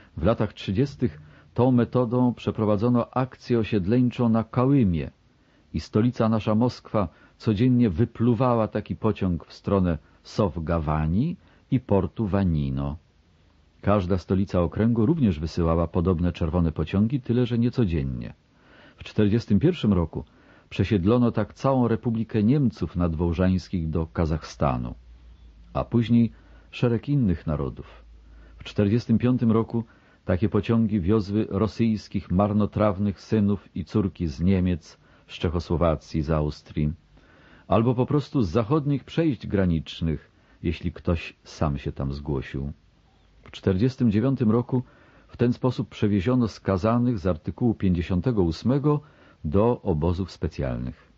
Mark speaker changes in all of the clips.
Speaker 1: W latach 30. tą metodą przeprowadzono akcję osiedleńczą na Kałymie i stolica nasza Moskwa codziennie wypluwała taki pociąg w stronę Sowgawani i portu Wanino. Każda stolica okręgu również wysyłała podobne czerwone pociągi, tyle że niecodziennie. W 1941 roku przesiedlono tak całą Republikę Niemców nadwołżańskich do Kazachstanu, a później szereg innych narodów. W 1945 roku takie pociągi wiozły rosyjskich marnotrawnych synów i córki z Niemiec, z Czechosłowacji, z Austrii, albo po prostu z zachodnich przejść granicznych, jeśli ktoś sam się tam zgłosił. W 1949 roku w ten sposób przewieziono skazanych z artykułu 58 do obozów specjalnych.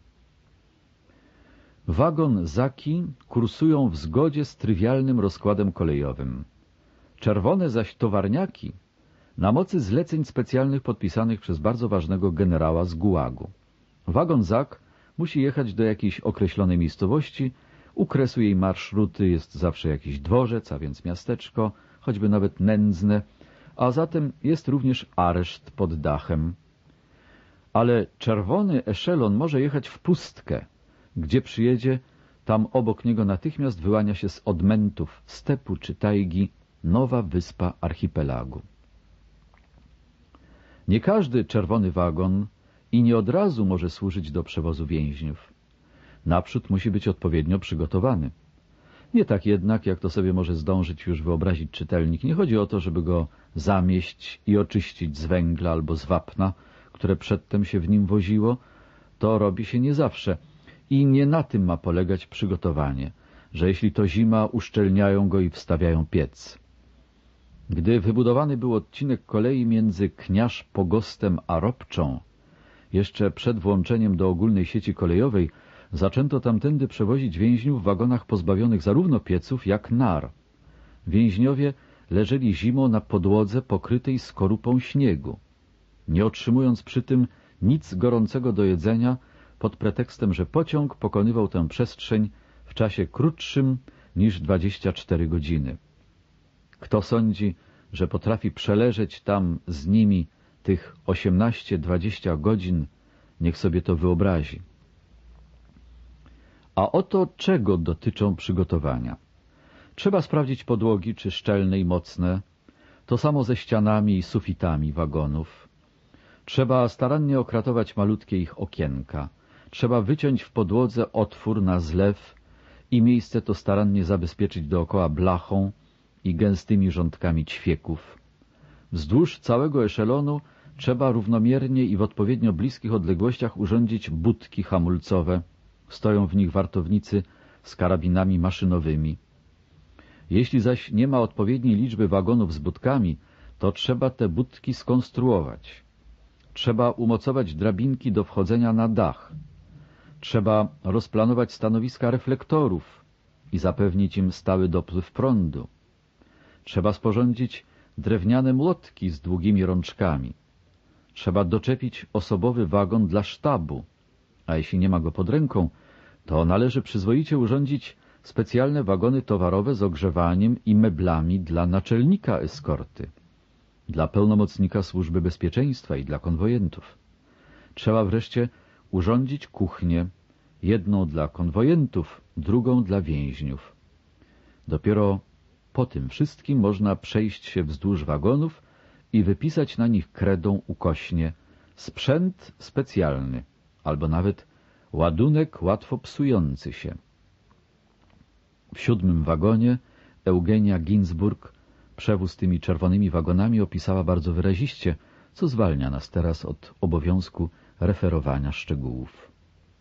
Speaker 1: Wagon-zaki kursują w zgodzie z trywialnym rozkładem kolejowym. Czerwone zaś towarniaki na mocy zleceń specjalnych podpisanych przez bardzo ważnego generała z Gułagu. Wagon-zak musi jechać do jakiejś określonej miejscowości, u kresu jej marszruty jest zawsze jakiś dworzec, a więc miasteczko, choćby nawet nędzne, a zatem jest również areszt pod dachem. Ale czerwony eszelon może jechać w pustkę. Gdzie przyjedzie, tam obok niego natychmiast wyłania się z odmętów stepu czy tajgi nowa wyspa archipelagu. Nie każdy czerwony wagon i nie od razu może służyć do przewozu więźniów. Naprzód musi być odpowiednio przygotowany. Nie tak jednak, jak to sobie może zdążyć już wyobrazić czytelnik. Nie chodzi o to, żeby go zamieść i oczyścić z węgla albo z wapna, które przedtem się w nim woziło. To robi się nie zawsze. I nie na tym ma polegać przygotowanie, że jeśli to zima, uszczelniają go i wstawiają piec. Gdy wybudowany był odcinek kolei między Kniarz-Pogostem a Ropczą, jeszcze przed włączeniem do ogólnej sieci kolejowej, zaczęto tamtędy przewozić więźniów w wagonach pozbawionych zarówno pieców, jak nar. Więźniowie leżeli zimą na podłodze pokrytej skorupą śniegu, nie otrzymując przy tym nic gorącego do jedzenia, pod pretekstem, że pociąg pokonywał tę przestrzeń w czasie krótszym niż 24 godziny. Kto sądzi, że potrafi przeleżeć tam z nimi tych 18-20 godzin, niech sobie to wyobrazi. A oto czego dotyczą przygotowania. Trzeba sprawdzić podłogi, czy szczelne i mocne, to samo ze ścianami i sufitami wagonów. Trzeba starannie okratować malutkie ich okienka. Trzeba wyciąć w podłodze otwór na zlew i miejsce to starannie zabezpieczyć dookoła blachą i gęstymi rządkami ćwieków. Wzdłuż całego eszelonu trzeba równomiernie i w odpowiednio bliskich odległościach urządzić budki hamulcowe. Stoją w nich wartownicy z karabinami maszynowymi. Jeśli zaś nie ma odpowiedniej liczby wagonów z budkami, to trzeba te budki skonstruować. Trzeba umocować drabinki do wchodzenia na dach. Trzeba rozplanować stanowiska reflektorów i zapewnić im stały dopływ prądu. Trzeba sporządzić drewniane młotki z długimi rączkami. Trzeba doczepić osobowy wagon dla sztabu, a jeśli nie ma go pod ręką, to należy przyzwoicie urządzić specjalne wagony towarowe z ogrzewaniem i meblami dla naczelnika eskorty, dla pełnomocnika służby bezpieczeństwa i dla konwojentów. Trzeba wreszcie urządzić kuchnię, jedną dla konwojentów, drugą dla więźniów. Dopiero po tym wszystkim można przejść się wzdłuż wagonów i wypisać na nich kredą ukośnie sprzęt specjalny, albo nawet ładunek łatwo psujący się. W 7. wagonie Eugenia Ginzburg przewóz tymi czerwonymi wagonami opisała bardzo wyraziście, co zwalnia nas teraz od obowiązku referowania szczegółów.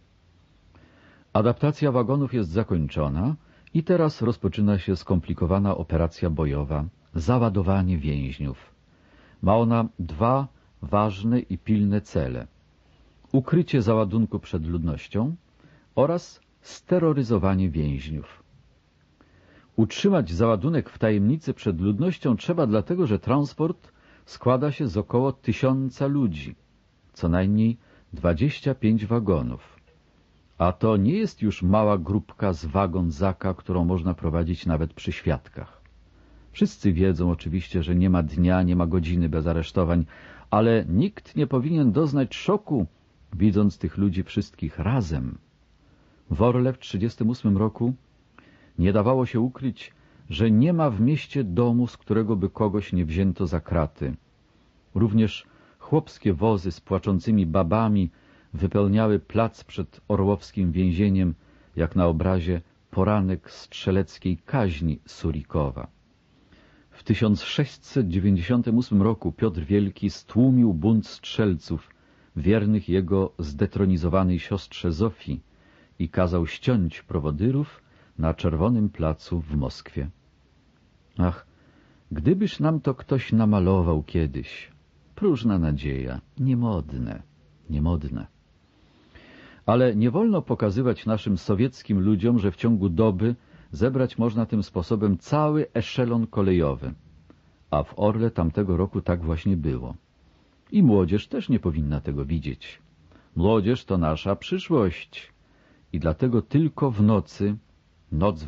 Speaker 1: Adaptacja wagonów jest zakończona i teraz rozpoczyna się skomplikowana operacja bojowa — załadowanie więźniów. Ma ona dwa ważne i pilne cele: ukrycie załadunku przed ludnością oraz steroryzowanie więźniów. Utrzymać załadunek w tajemnicy przed ludnością trzeba dlatego, że transport składa się z około 1000 ludzi, co najmniej 25 wagonów. A to nie jest już mała grupka z wagon-zaka, którą można prowadzić nawet przy świadkach. Wszyscy wiedzą oczywiście, że nie ma dnia, nie ma godziny bez aresztowań, ale nikt nie powinien doznać szoku, widząc tych ludzi wszystkich razem. W Orle w 1938 roku nie dawało się ukryć, że nie ma w mieście domu, z którego by kogoś nie wzięto za kraty. Również chłopskie wozy z płaczącymi babami wypełniały plac przed orłowskim więzieniem, jak na obrazie Poranek strzeleckiej kaźni Surikowa. W 1698 roku Piotr Wielki stłumił bunt strzelców, wiernych jego zdetronizowanej siostrze Zofii, i kazał ściąć prowodyrów na Czerwonym Placu w Moskwie. Ach, gdybyż nam to ktoś namalował kiedyś. Próżna nadzieja, niemodne, niemodne. Ale nie wolno pokazywać naszym sowieckim ludziom, że w ciągu doby zebrać można tym sposobem cały eszelon kolejowy. A w Orle tamtego roku tak właśnie było. I młodzież też nie powinna tego widzieć. Młodzież to nasza przyszłość. I dlatego tylko w nocy, noc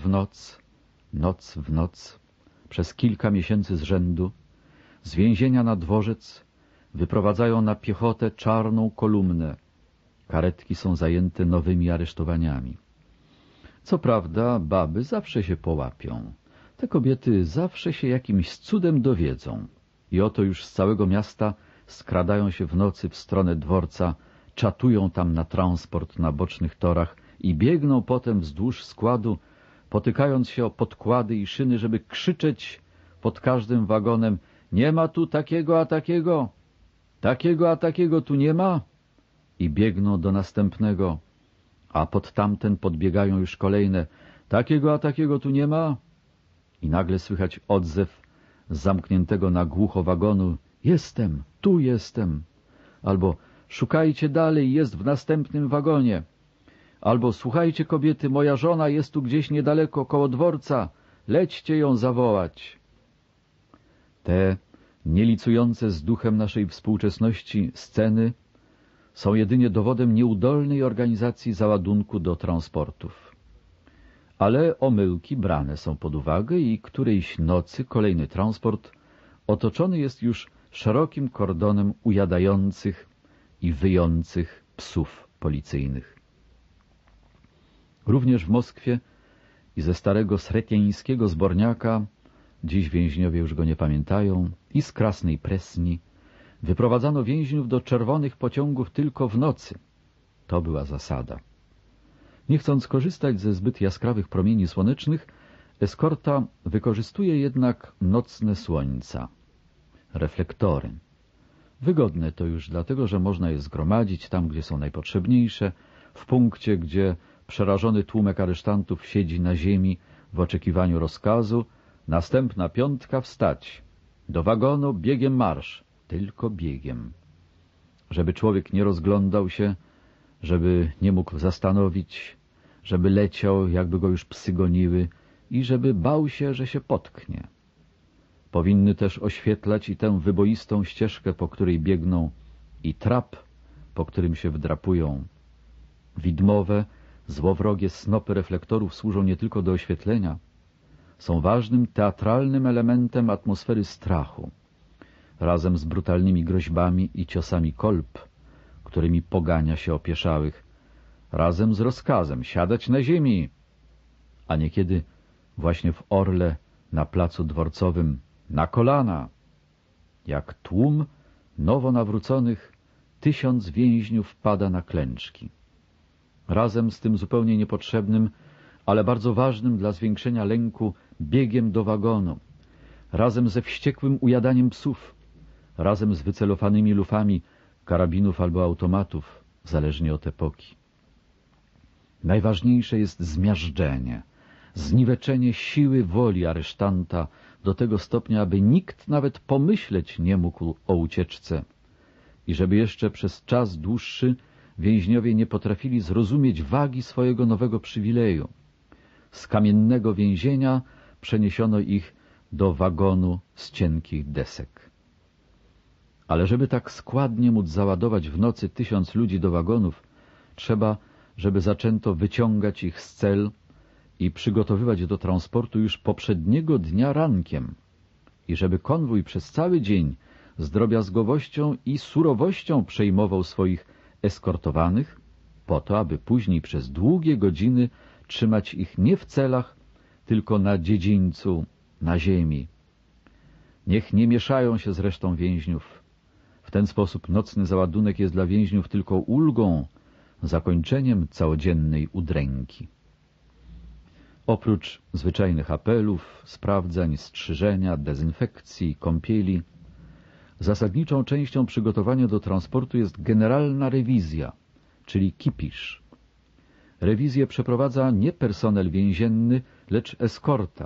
Speaker 1: w noc, przez kilka miesięcy z rzędu, z więzienia na dworzec wyprowadzają na piechotę czarną kolumnę. Karetki są zajęte nowymi aresztowaniami. Co prawda baby zawsze się połapią. Te kobiety zawsze się jakimś cudem dowiedzą. I oto już z całego miasta skradają się w nocy w stronę dworca, czatują tam na transport na bocznych torach i biegną potem wzdłuż składu, potykając się o podkłady i szyny, żeby krzyczeć pod każdym wagonem: nie ma tu takiego a takiego, takiego a takiego tu nie ma. I biegną do następnego, a pod tamten podbiegają już kolejne: takiego a takiego tu nie ma. I nagle słychać odzew z zamkniętego na głucho wagonu: jestem, tu jestem. Albo szukajcie dalej, jest w następnym wagonie. Albo słuchajcie kobiety, moja żona jest tu gdzieś niedaleko koło dworca, lećcie ją zawołać. Te nielicujące z duchem naszej współczesności sceny są jedynie dowodem nieudolnej organizacji załadunku do transportów. Ale omyłki brane są pod uwagę i którejś nocy kolejny transport otoczony jest już szerokim kordonem ujadających i wyjących psów policyjnych. Również w Moskwie i ze starego sretieńskiego zborniaka, dziś więźniowie już go nie pamiętają, i z Krasnej Presni wyprowadzano więźniów do czerwonych pociągów tylko w nocy. To była zasada. Nie chcąc korzystać ze zbyt jaskrawych promieni słonecznych, eskorta wykorzystuje jednak nocne słońca, reflektory. Wygodne to już dlatego, że można je zgromadzić tam, gdzie są najpotrzebniejsze, w punkcie, gdzie przerażony tłumek aresztantów siedzi na ziemi w oczekiwaniu rozkazu: następna piątka, wstać, do wagonu, biegiem marsz, tylko biegiem. Żeby człowiek nie rozglądał się, żeby nie mógł zastanowić, żeby leciał, jakby go już psy goniły, i żeby bał się, że się potknie. Powinny też oświetlać i tę wyboistą ścieżkę, po której biegną, i trap, po którym się wdrapują. Widmowe, złowrogie snopy reflektorów służą nie tylko do oświetlenia, są ważnym teatralnym elementem atmosfery strachu, razem z brutalnymi groźbami i ciosami kolb, którymi pogania się opieszałych, razem z rozkazem siadać na ziemi, a niekiedy właśnie w Orle, na placu dworcowym, na kolana. Jak tłum nowo nawróconych 1000 więźniów pada na klęczki. Razem z tym zupełnie niepotrzebnym, ale bardzo ważnym dla zwiększenia lęku biegiem do wagonu, razem ze wściekłym ujadaniem psów, razem z wycelowanymi lufami karabinów albo automatów, zależnie od epoki. Najważniejsze jest zmiażdżenie, zniweczenie siły woli aresztanta do tego stopnia, aby nikt nawet pomyśleć nie mógł o ucieczce i żeby jeszcze przez czas dłuższy więźniowie nie potrafili zrozumieć wagi swojego nowego przywileju. Z kamiennego więzienia przeniesiono ich do wagonu z cienkich desek. Ale żeby tak składnie móc załadować w nocy 1000 ludzi do wagonów, trzeba, żeby zaczęto wyciągać ich z cel i przygotowywać do transportu już poprzedniego dnia rankiem, i żeby konwój przez cały dzień z drobiazgowością i surowością przejmował swoich eskortowanych, po to, aby później przez długie godziny trzymać ich nie w celach, tylko na dziedzińcu, na ziemi. Niech nie mieszają się z resztą więźniów. W ten sposób nocny załadunek jest dla więźniów tylko ulgą, zakończeniem całodziennej udręki. Oprócz zwyczajnych apelów, sprawdzań, strzyżenia, dezynfekcji, kąpieli, zasadniczą częścią przygotowania do transportu jest generalna rewizja, czyli kipisz. Rewizję przeprowadza nie personel więzienny, lecz eskorta.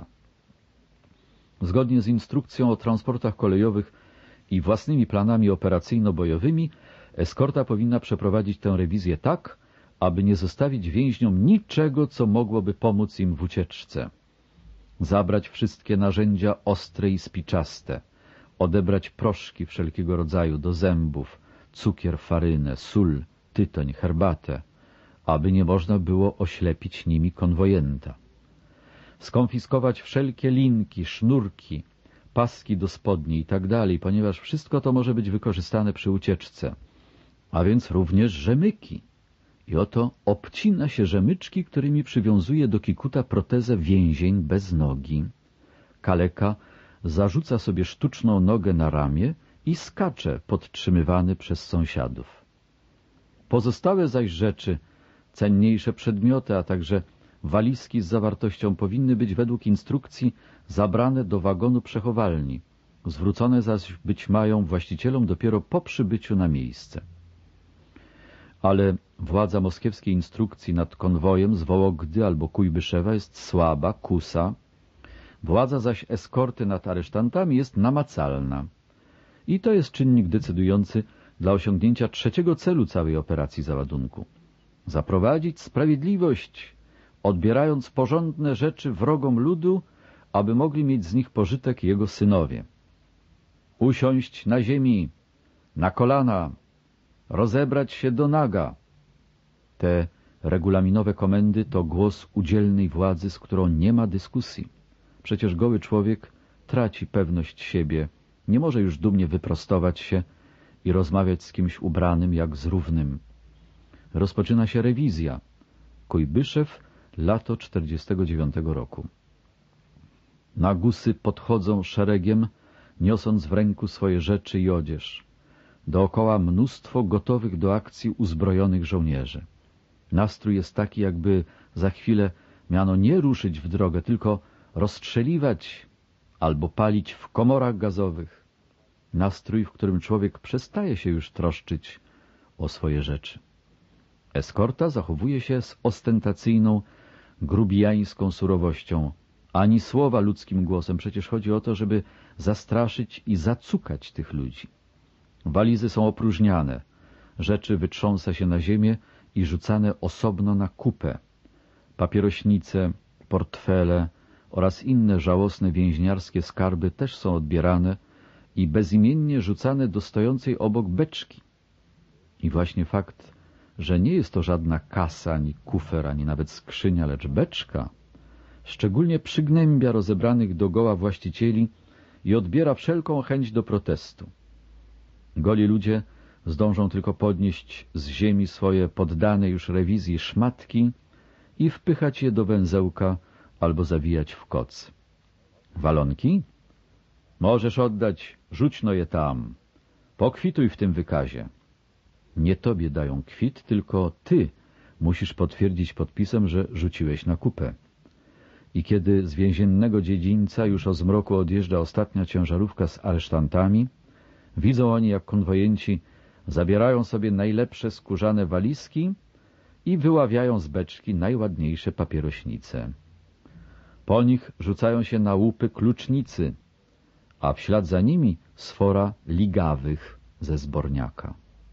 Speaker 1: Zgodnie z instrukcją o transportach kolejowych i własnymi planami operacyjno-bojowymi, eskorta powinna przeprowadzić tę rewizję tak, aby nie zostawić więźniom niczego, co mogłoby pomóc im w ucieczce. Zabrać wszystkie narzędzia ostre i spiczaste, odebrać proszki wszelkiego rodzaju do zębów, cukier, farynę, sól, tytoń, herbatę, aby nie można było oślepić nimi konwojenta. Skonfiskować wszelkie linki, sznurki, paski do spodni itd., ponieważ wszystko to może być wykorzystane przy ucieczce, a więc również rzemyki. I oto obcina się rzemyczki, którymi przywiązuje do kikuta protezę więzień bez nogi. Kaleka zarzuca sobie sztuczną nogę na ramię i skacze, podtrzymywany przez sąsiadów. Pozostałe zaś rzeczy, cenniejsze przedmioty, a także walizki z zawartością powinny być według instrukcji zabrane do wagonu przechowalni. Zwrócone zaś być mają właścicielom dopiero po przybyciu na miejsce. Ale władza moskiewskiej instrukcji nad konwojem z Wołogdy albo Kujbyszewa jest słaba, kusa. Władza zaś eskorty nad aresztantami jest namacalna. I to jest czynnik decydujący dla osiągnięcia trzeciego celu całej operacji załadunku. Zaprowadzić sprawiedliwość, odbierając porządne rzeczy wrogom ludu, aby mogli mieć z nich pożytek jego synowie. Usiąść na ziemi, na kolana, rozebrać się do naga. Te regulaminowe komendy to głos udzielnej władzy, z którą nie ma dyskusji. Przecież goły człowiek traci pewność siebie, nie może już dumnie wyprostować się i rozmawiać z kimś ubranym jak z równym. Rozpoczyna się rewizja. Kujbyszew, lato 49 roku. Na gusy podchodzą szeregiem, niosąc w ręku swoje rzeczy i odzież. Dookoła mnóstwo gotowych do akcji uzbrojonych żołnierzy. Nastrój jest taki, jakby za chwilę miano nie ruszyć w drogę, tylko rozstrzeliwać albo palić w komorach gazowych. Nastrój, w którym człowiek przestaje się już troszczyć o swoje rzeczy. Eskorta zachowuje się z ostentacyjną, grubijańską surowością. Ani słowa ludzkim głosem. Przecież chodzi o to, żeby zastraszyć i zacukać tych ludzi. Walizy są opróżniane. Rzeczy wytrząsa się na ziemię i rzucane osobno na kupę. Papierośnice, portfele oraz inne żałosne więźniarskie skarby też są odbierane i bezimiennie rzucane do stojącej obok beczki. I właśnie fakt, że nie jest to żadna kasa, ani kufer, ani nawet skrzynia, lecz beczka, szczególnie przygnębia rozebranych dogoła właścicieli i odbiera wszelką chęć do protestu. Goli ludzie zdążą tylko podnieść z ziemi swoje poddane już rewizji szmatki i wpychać je do węzełka albo zawijać w koc. Walonki? Możesz oddać, rzućno je tam. Pokwituj w tym wykazie. Nie tobie dają kwit, tylko ty musisz potwierdzić podpisem, że rzuciłeś na kupę. I kiedy z więziennego dziedzińca już o zmroku odjeżdża ostatnia ciężarówka z aresztantami, widzą oni, jak konwojenci zabierają sobie najlepsze skórzane walizki i wyławiają z beczki najładniejsze papierośnice. Po nich rzucają się na łupy klucznicy, a w ślad za nimi sfora ligawych ze zborniaka.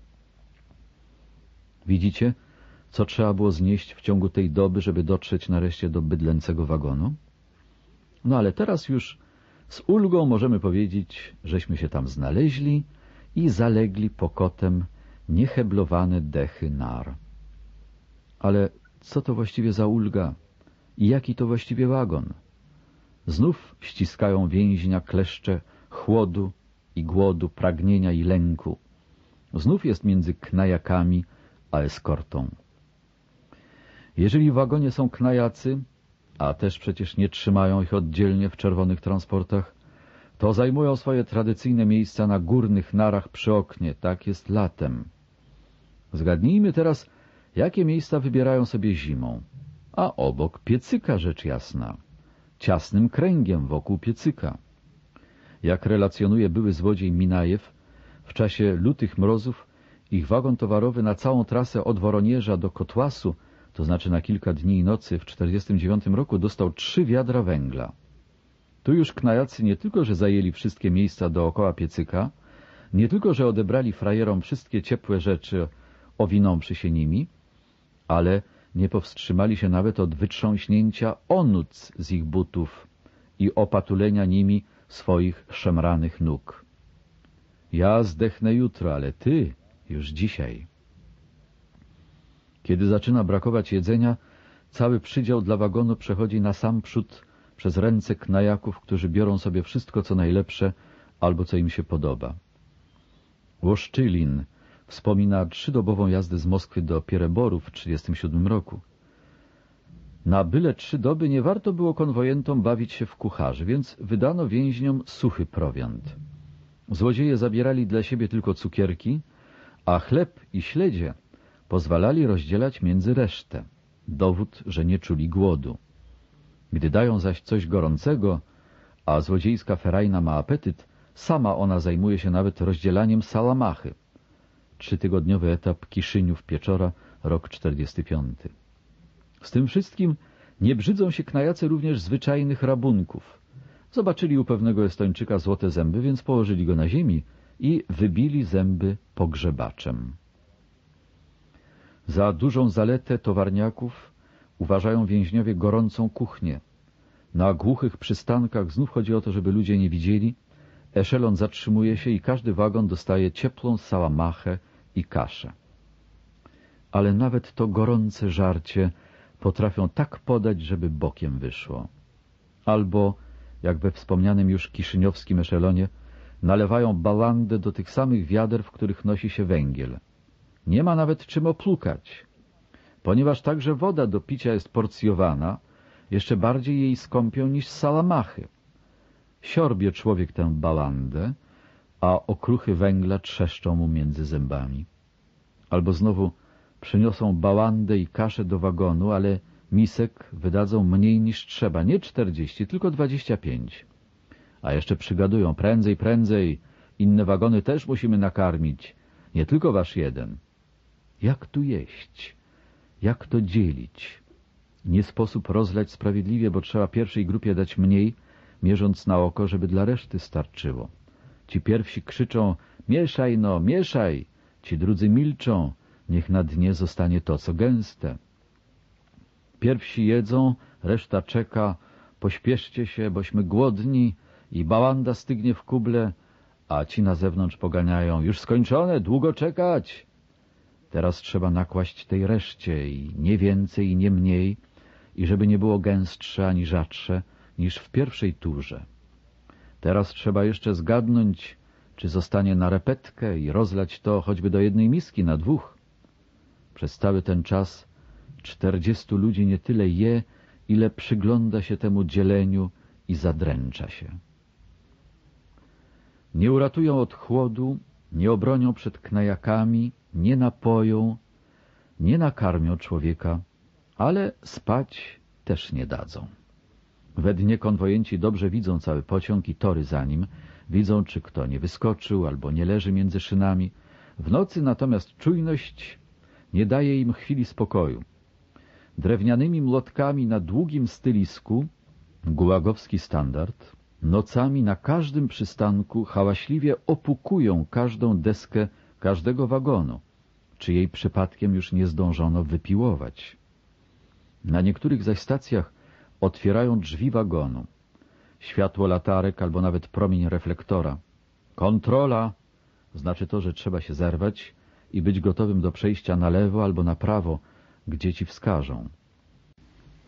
Speaker 1: Widzicie, co trzeba było znieść w ciągu tej doby, żeby dotrzeć nareszcie do bydlęcego wagonu? No ale teraz już z ulgą możemy powiedzieć, żeśmy się tam znaleźli i zalegli pokotem nieheblowane dechy nar. Ale co to właściwie za ulga i jaki to właściwie wagon? Znów ściskają więźnia kleszcze chłodu i głodu, pragnienia i lęku. Znów jest między knajakami a eskortą. Jeżeli w wagonie są knajacy, a też przecież nie trzymają ich oddzielnie w czerwonych transportach, to zajmują swoje tradycyjne miejsca na górnych narach przy oknie. Tak jest latem. Zgadnijmy teraz, jakie miejsca wybierają sobie zimą. A obok piecyka, rzecz jasna. Ciasnym kręgiem wokół piecyka. Jak relacjonuje były złodziej Minajew, w czasie lutych mrozów ich wagon towarowy na całą trasę od Woronieża do Kotłasu, to znaczy na kilka dni i nocy w 1949 roku, dostał 3 wiadra węgla. Tu już knajacy nie tylko, że zajęli wszystkie miejsca dookoła piecyka, nie tylko, że odebrali frajerom wszystkie ciepłe rzeczy, owinąwszy się nimi, ale nie powstrzymali się nawet od wytrząśnięcia onóc z ich butów i opatulenia nimi swoich szemranych nóg. Ja zdechnę jutro, ale ty już dzisiaj. Kiedy zaczyna brakować jedzenia, cały przydział dla wagonu przechodzi na sam przód przez ręce knajaków, którzy biorą sobie wszystko, co najlepsze albo co im się podoba. Łoszczylin wspomina 3-dobową jazdę z Moskwy do Piereboru w 1937 roku. Na byle 3 doby nie warto było konwojentom bawić się w kucharzy, więc wydano więźniom suchy prowiant. Złodzieje zabierali dla siebie tylko cukierki, a chleb i śledzie pozwalali rozdzielać między resztę. Dowód, że nie czuli głodu. Gdy dają zaś coś gorącego, a złodziejska ferajna ma apetyt, sama ona zajmuje się nawet rozdzielaniem salamachy. 3-tygodniowy etap Kiszyniów-Pieczora, rok 45. Z tym wszystkim nie brzydzą się knajacy również zwyczajnych rabunków. Zobaczyli u pewnego Estończyka złote zęby, więc położyli go na ziemi i wybili zęby pogrzebaczem. Za dużą zaletę towarniaków uważają więźniowie gorącą kuchnię. Na głuchych przystankach znów chodzi o to, żeby ludzie nie widzieli. Eszelon zatrzymuje się i każdy wagon dostaje ciepłą sałamachę i kaszę. Ale nawet to gorące żarcie potrafią tak podać, żeby bokiem wyszło. Albo, jak we wspomnianym już kiszyniowskim eszelonie, nalewają balandę do tych samych wiader, w których nosi się węgiel. Nie ma nawet czym oplukać. Ponieważ także woda do picia jest porcjowana, jeszcze bardziej jej skąpią niż salamachy. Siorbie człowiek tę balandę, a okruchy węgla trzeszczą mu między zębami. Albo znowu przyniosą balandę i kaszę do wagonu, ale misek wydadzą mniej niż trzeba, nie 40, tylko 25. A jeszcze przygadują, prędzej, prędzej, inne wagony też musimy nakarmić, nie tylko wasz jeden. Jak tu jeść? Jak to dzielić? Nie sposób rozlać sprawiedliwie, bo trzeba pierwszej grupie dać mniej, mierząc na oko, żeby dla reszty starczyło. Ci pierwsi krzyczą, mieszaj no, mieszaj, ci drudzy milczą, niech na dnie zostanie to, co gęste. Pierwsi jedzą, reszta czeka, pośpieszcie się, bośmy głodni i bałanda stygnie w kuble, a ci na zewnątrz poganiają, już skończone, długo czekać. Teraz trzeba nakłaść tej reszcie i nie więcej i nie mniej, i żeby nie było gęstsze ani rzadsze niż w pierwszej turze. Teraz trzeba jeszcze zgadnąć, czy zostanie na repetkę i rozlać to choćby do jednej miski na 2. Przez cały ten czas 40 ludzi nie tyle je, ile przygląda się temu dzieleniu i zadręcza się. Nie uratują od chłodu, nie obronią przed knajakami, nie napoją, nie nakarmią człowieka, ale spać też nie dadzą. We dnie konwojenci dobrze widzą cały pociąg i tory za nim, widzą, czy kto nie wyskoczył albo nie leży między szynami. W nocy natomiast czujność nie daje im chwili spokoju. Drewnianymi młotkami na długim stylisku, gułagowski standard, nocami na każdym przystanku hałaśliwie opukują każdą deskę każdego wagonu, czy jej przypadkiem już nie zdążono wypiłować. Na niektórych zaś stacjach otwierają drzwi wagonu. Światło latarek albo nawet promień reflektora. Kontrola! Znaczy to, że trzeba się zerwać i być gotowym do przejścia na lewo albo na prawo, gdzie ci wskażą.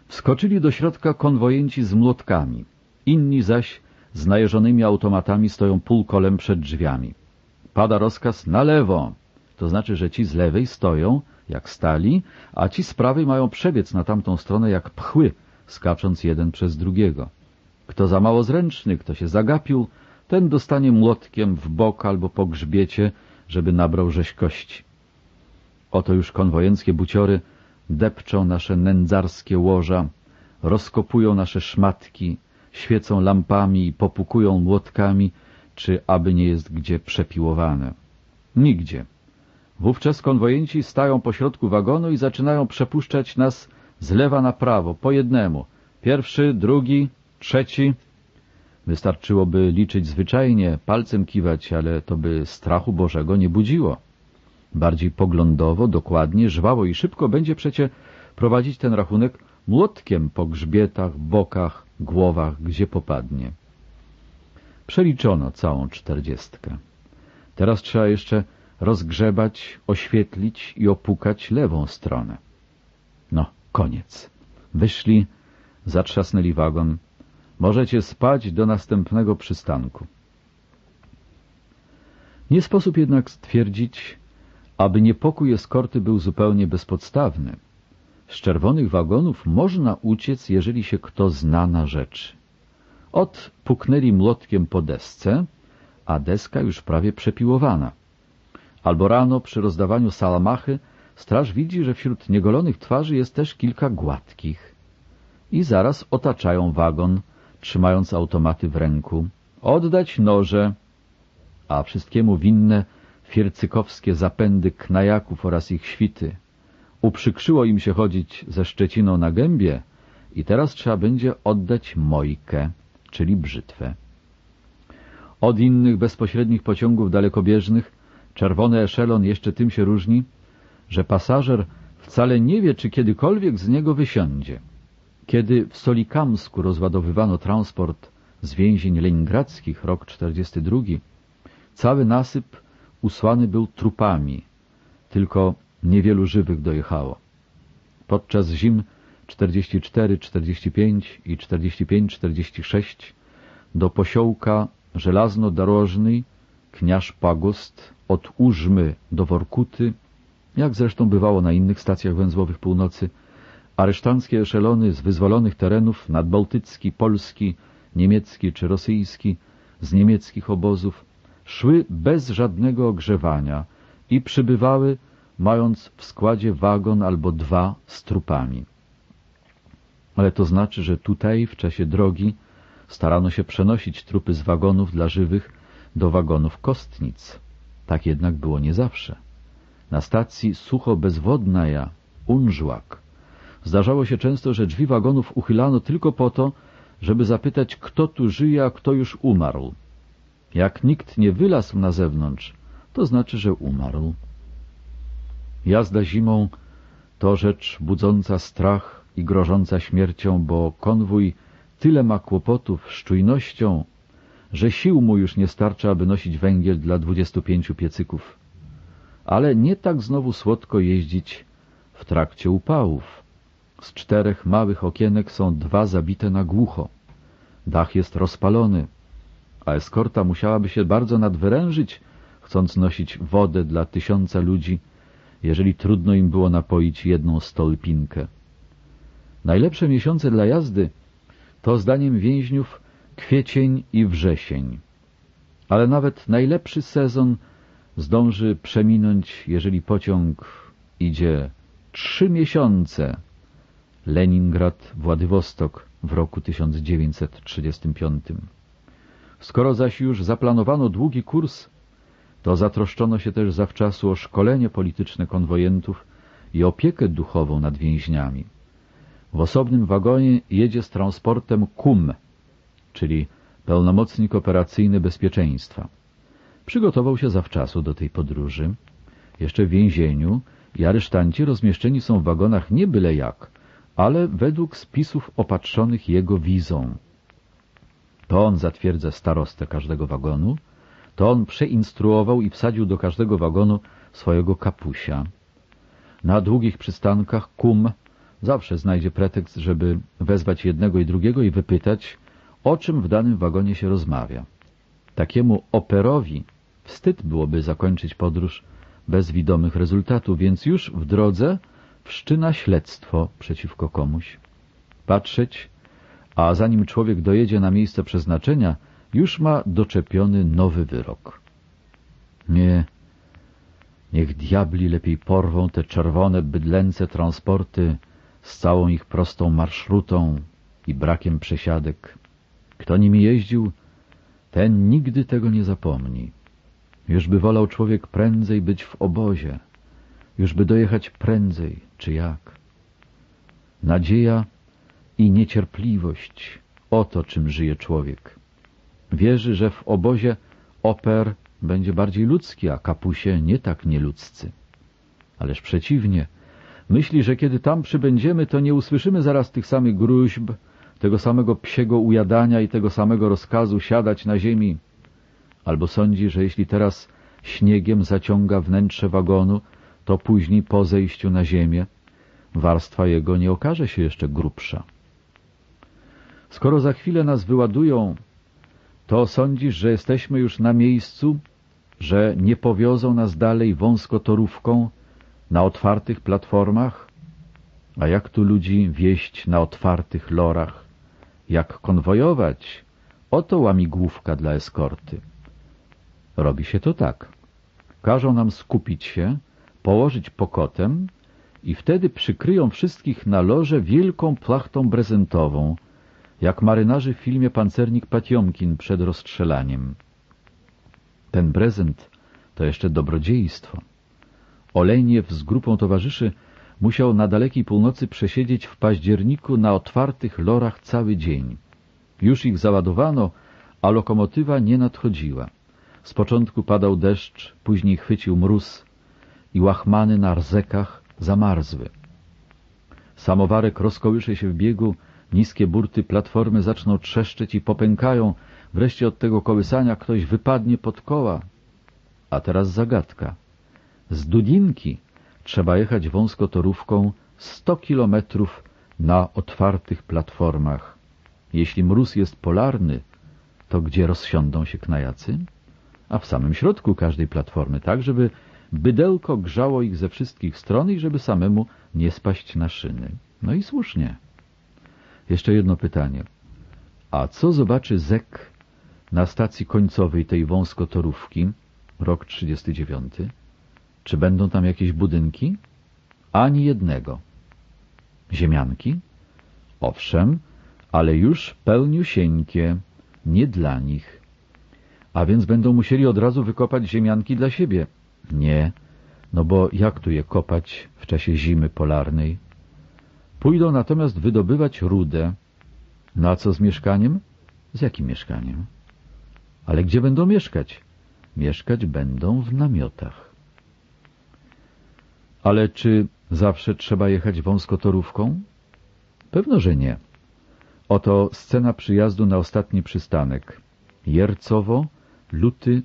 Speaker 1: Wskoczyli do środka konwojenci z młotkami, inni zaś z najeżonymi automatami stoją półkolem przed drzwiami. Pada rozkaz na lewo, to znaczy, że ci z lewej stoją, jak stali, a ci z prawej mają przebiec na tamtą stronę jak pchły, skacząc jeden przez drugiego. Kto za mało zręczny, kto się zagapił, ten dostanie młotkiem w bok albo po grzbiecie, żeby nabrał rzeźkości. Oto już konwojenckie buciory depczą nasze nędzarskie łoża, rozkopują nasze szmatki, świecą lampami i popukują młotkami, czy aby nie jest gdzie przepiłowane. Nigdzie. Wówczas konwojenci stają pośrodku wagonu i zaczynają przepuszczać nas z lewa na prawo, po jednemu. Pierwszy, drugi, trzeci. Wystarczyłoby liczyć zwyczajnie, palcem kiwać, ale to by strachu Bożego nie budziło. Bardziej poglądowo, dokładnie, żwawo i szybko będzie przecie prowadzić ten rachunek młotkiem po grzbietach, bokach, głowach, gdzie popadnie. Przeliczono całą 40. Teraz trzeba jeszcze rozgrzebać, oświetlić i opukać lewą stronę. No, koniec. Wyszli, zatrzasnęli wagon. Możecie spać do następnego przystanku. Nie sposób jednak stwierdzić, aby niepokój eskorty był zupełnie bezpodstawny. Z czerwonych wagonów można uciec, jeżeli się kto zna na rzeczy. Puknęli młotkiem po desce, a deska już prawie przepiłowana. Albo rano przy rozdawaniu salamachy straż widzi, że wśród niegolonych twarzy jest też kilka gładkich. I zaraz otaczają wagon, trzymając automaty w ręku. Oddać noże, a wszystkiemu winne fiercykowskie zapędy knajaków oraz ich świty. Uprzykrzyło im się chodzić ze szczeciną na gębie i teraz trzeba będzie oddać mojkę, czyli brzytwę. Od innych bezpośrednich pociągów dalekobieżnych czerwony eszelon jeszcze tym się różni, że pasażer wcale nie wie, czy kiedykolwiek z niego wysiądzie. Kiedy w Solikamsku rozładowywano transport z więzień leningradzkich, rok 42, cały nasyp usłany był trupami, tylko niewielu żywych dojechało. Podczas zim 44, 45 i 45-46 do posiołka Żelazno-Dorożny, Kniaż Pagost, od Użmy do Workuty, jak zresztą bywało na innych stacjach węzłowych północy, aresztanckie eszelony z wyzwolonych terenów nadbałtycki, polski, niemiecki czy rosyjski, z niemieckich obozów, szły bez żadnego ogrzewania i przybywały, mając w składzie wagon albo dwa z trupami. Ale to znaczy, że tutaj w czasie drogi starano się przenosić trupy z wagonów dla żywych do wagonów kostnic. Tak jednak było nie zawsze. Na stacji Sucho-Bezwodnaja, Unżłak, zdarzało się często, że drzwi wagonów uchylano tylko po to, żeby zapytać, kto tu żyje, a kto już umarł. Jak nikt nie wylazł na zewnątrz, to znaczy, że umarł. Jazda zimą to rzecz budząca strach i grożąca śmiercią, bo konwój tyle ma kłopotów z czujnością, że sił mu już nie starcza, aby nosić węgiel dla 25 piecyków. Ale nie tak znowu słodko jeździć w trakcie upałów. Z 4 małych okienek są 2 zabite na głucho. Dach jest rozpalony, a eskorta musiałaby się bardzo nadwyrężyć, chcąc nosić wodę dla 1000 ludzi, jeżeli trudno im było napoić jedną stolpinkę. Najlepsze miesiące dla jazdy to zdaniem więźniów kwiecień i wrzesień. Ale nawet najlepszy sezon zdąży przeminąć, jeżeli pociąg idzie 3 miesiące. Leningrad, Władywostok w roku 1935. Skoro zaś już zaplanowano długi kurs, to zatroszczono się też zawczasu o szkolenie polityczne konwojentów i opiekę duchową nad więźniami. W osobnym wagonie jedzie z transportem KUM, czyli pełnomocnik operacyjny bezpieczeństwa. Przygotował się zawczasu do tej podróży. Jeszcze w więzieniu i aresztanci rozmieszczeni są w wagonach nie byle jak, ale według spisów opatrzonych jego wizą. To on zatwierdza starostę każdego wagonu, to on przeinstruował i wsadził do każdego wagonu swojego kapusia. Na długich przystankach KUM zawsze znajdzie pretekst, żeby wezwać jednego i drugiego i wypytać, o czym w danym wagonie się rozmawia. Takiemu operowi wstyd byłoby zakończyć podróż bez widomych rezultatów, więc już w drodze wszczyna śledztwo przeciwko komuś. Patrzeć, a zanim człowiek dojedzie na miejsce przeznaczenia, już ma doczepiony nowy wyrok. Nie, niech diabli lepiej porwą te czerwone, bydlęce transporty z całą ich prostą marszrutą i brakiem przesiadek. Kto nimi jeździł, ten nigdy tego nie zapomni. Już by wolał człowiek prędzej być w obozie, już by dojechać prędzej, czy jak. Nadzieja i niecierpliwość, oto czym żyje człowiek. Wierzy, że w obozie oper będzie bardziej ludzki, a kapusie nie tak nieludzcy. Ależ przeciwnie, myśli, że kiedy tam przybędziemy, to nie usłyszymy zaraz tych samych gróźb, tego samego psiego ujadania i tego samego rozkazu siadać na ziemi. Albo sądzi, że jeśli teraz śniegiem zaciąga wnętrze wagonu, to później po zejściu na ziemię warstwa jego nie okaże się jeszcze grubsza. Skoro za chwilę nas wyładują, to sądzisz, że jesteśmy już na miejscu, że nie powiozą nas dalej wąskotorówką na otwartych platformach? A jak tu ludzi wieść na otwartych lorach? Jak konwojować? Oto łamigłówka dla eskorty. Robi się to tak. Każą nam skupić się, położyć pokotem i wtedy przykryją wszystkich na lorze wielką plachtą brezentową, jak marynarze w filmie Pancernik Patiomkin przed rozstrzelaniem. Ten prezent to jeszcze dobrodziejstwo. Olejniew z grupą towarzyszy musiał na dalekiej północy przesiedzieć w październiku na otwartych lorach cały dzień. Już ich załadowano, a lokomotywa nie nadchodziła. Z początku padał deszcz, później chwycił mróz i łachmany na rzekach zamarzły. Samowarek rozkołysze się w biegu, niskie burty platformy zaczną trzeszczeć i popękają, wreszcie od tego kołysania ktoś wypadnie pod koła. A teraz zagadka. Z Dudinki trzeba jechać wąskotorówką 100 kilometrów na otwartych platformach. Jeśli mróz jest polarny, to gdzie rozsiądą się knajacy? A w samym środku każdej platformy, tak żeby bydełko grzało ich ze wszystkich stron i żeby samemu nie spaść na szyny. No i słusznie. Jeszcze jedno pytanie. A co zobaczy zek na stacji końcowej tej wąskotorówki, rok 39? Czy będą tam jakieś budynki? Ani jednego. Ziemianki? Owszem, ale już pełniusieńkie, nie dla nich. A więc będą musieli od razu wykopać ziemianki dla siebie. Nie, no bo jak tu je kopać w czasie zimy polarnej? Pójdą natomiast wydobywać rudę. No a co z mieszkaniem? Z jakim mieszkaniem? Ale gdzie będą mieszkać? Mieszkać będą w namiotach. Ale czy zawsze trzeba jechać wąskotorówką? Pewno, że nie. Oto scena przyjazdu na ostatni przystanek. Jercowo, luty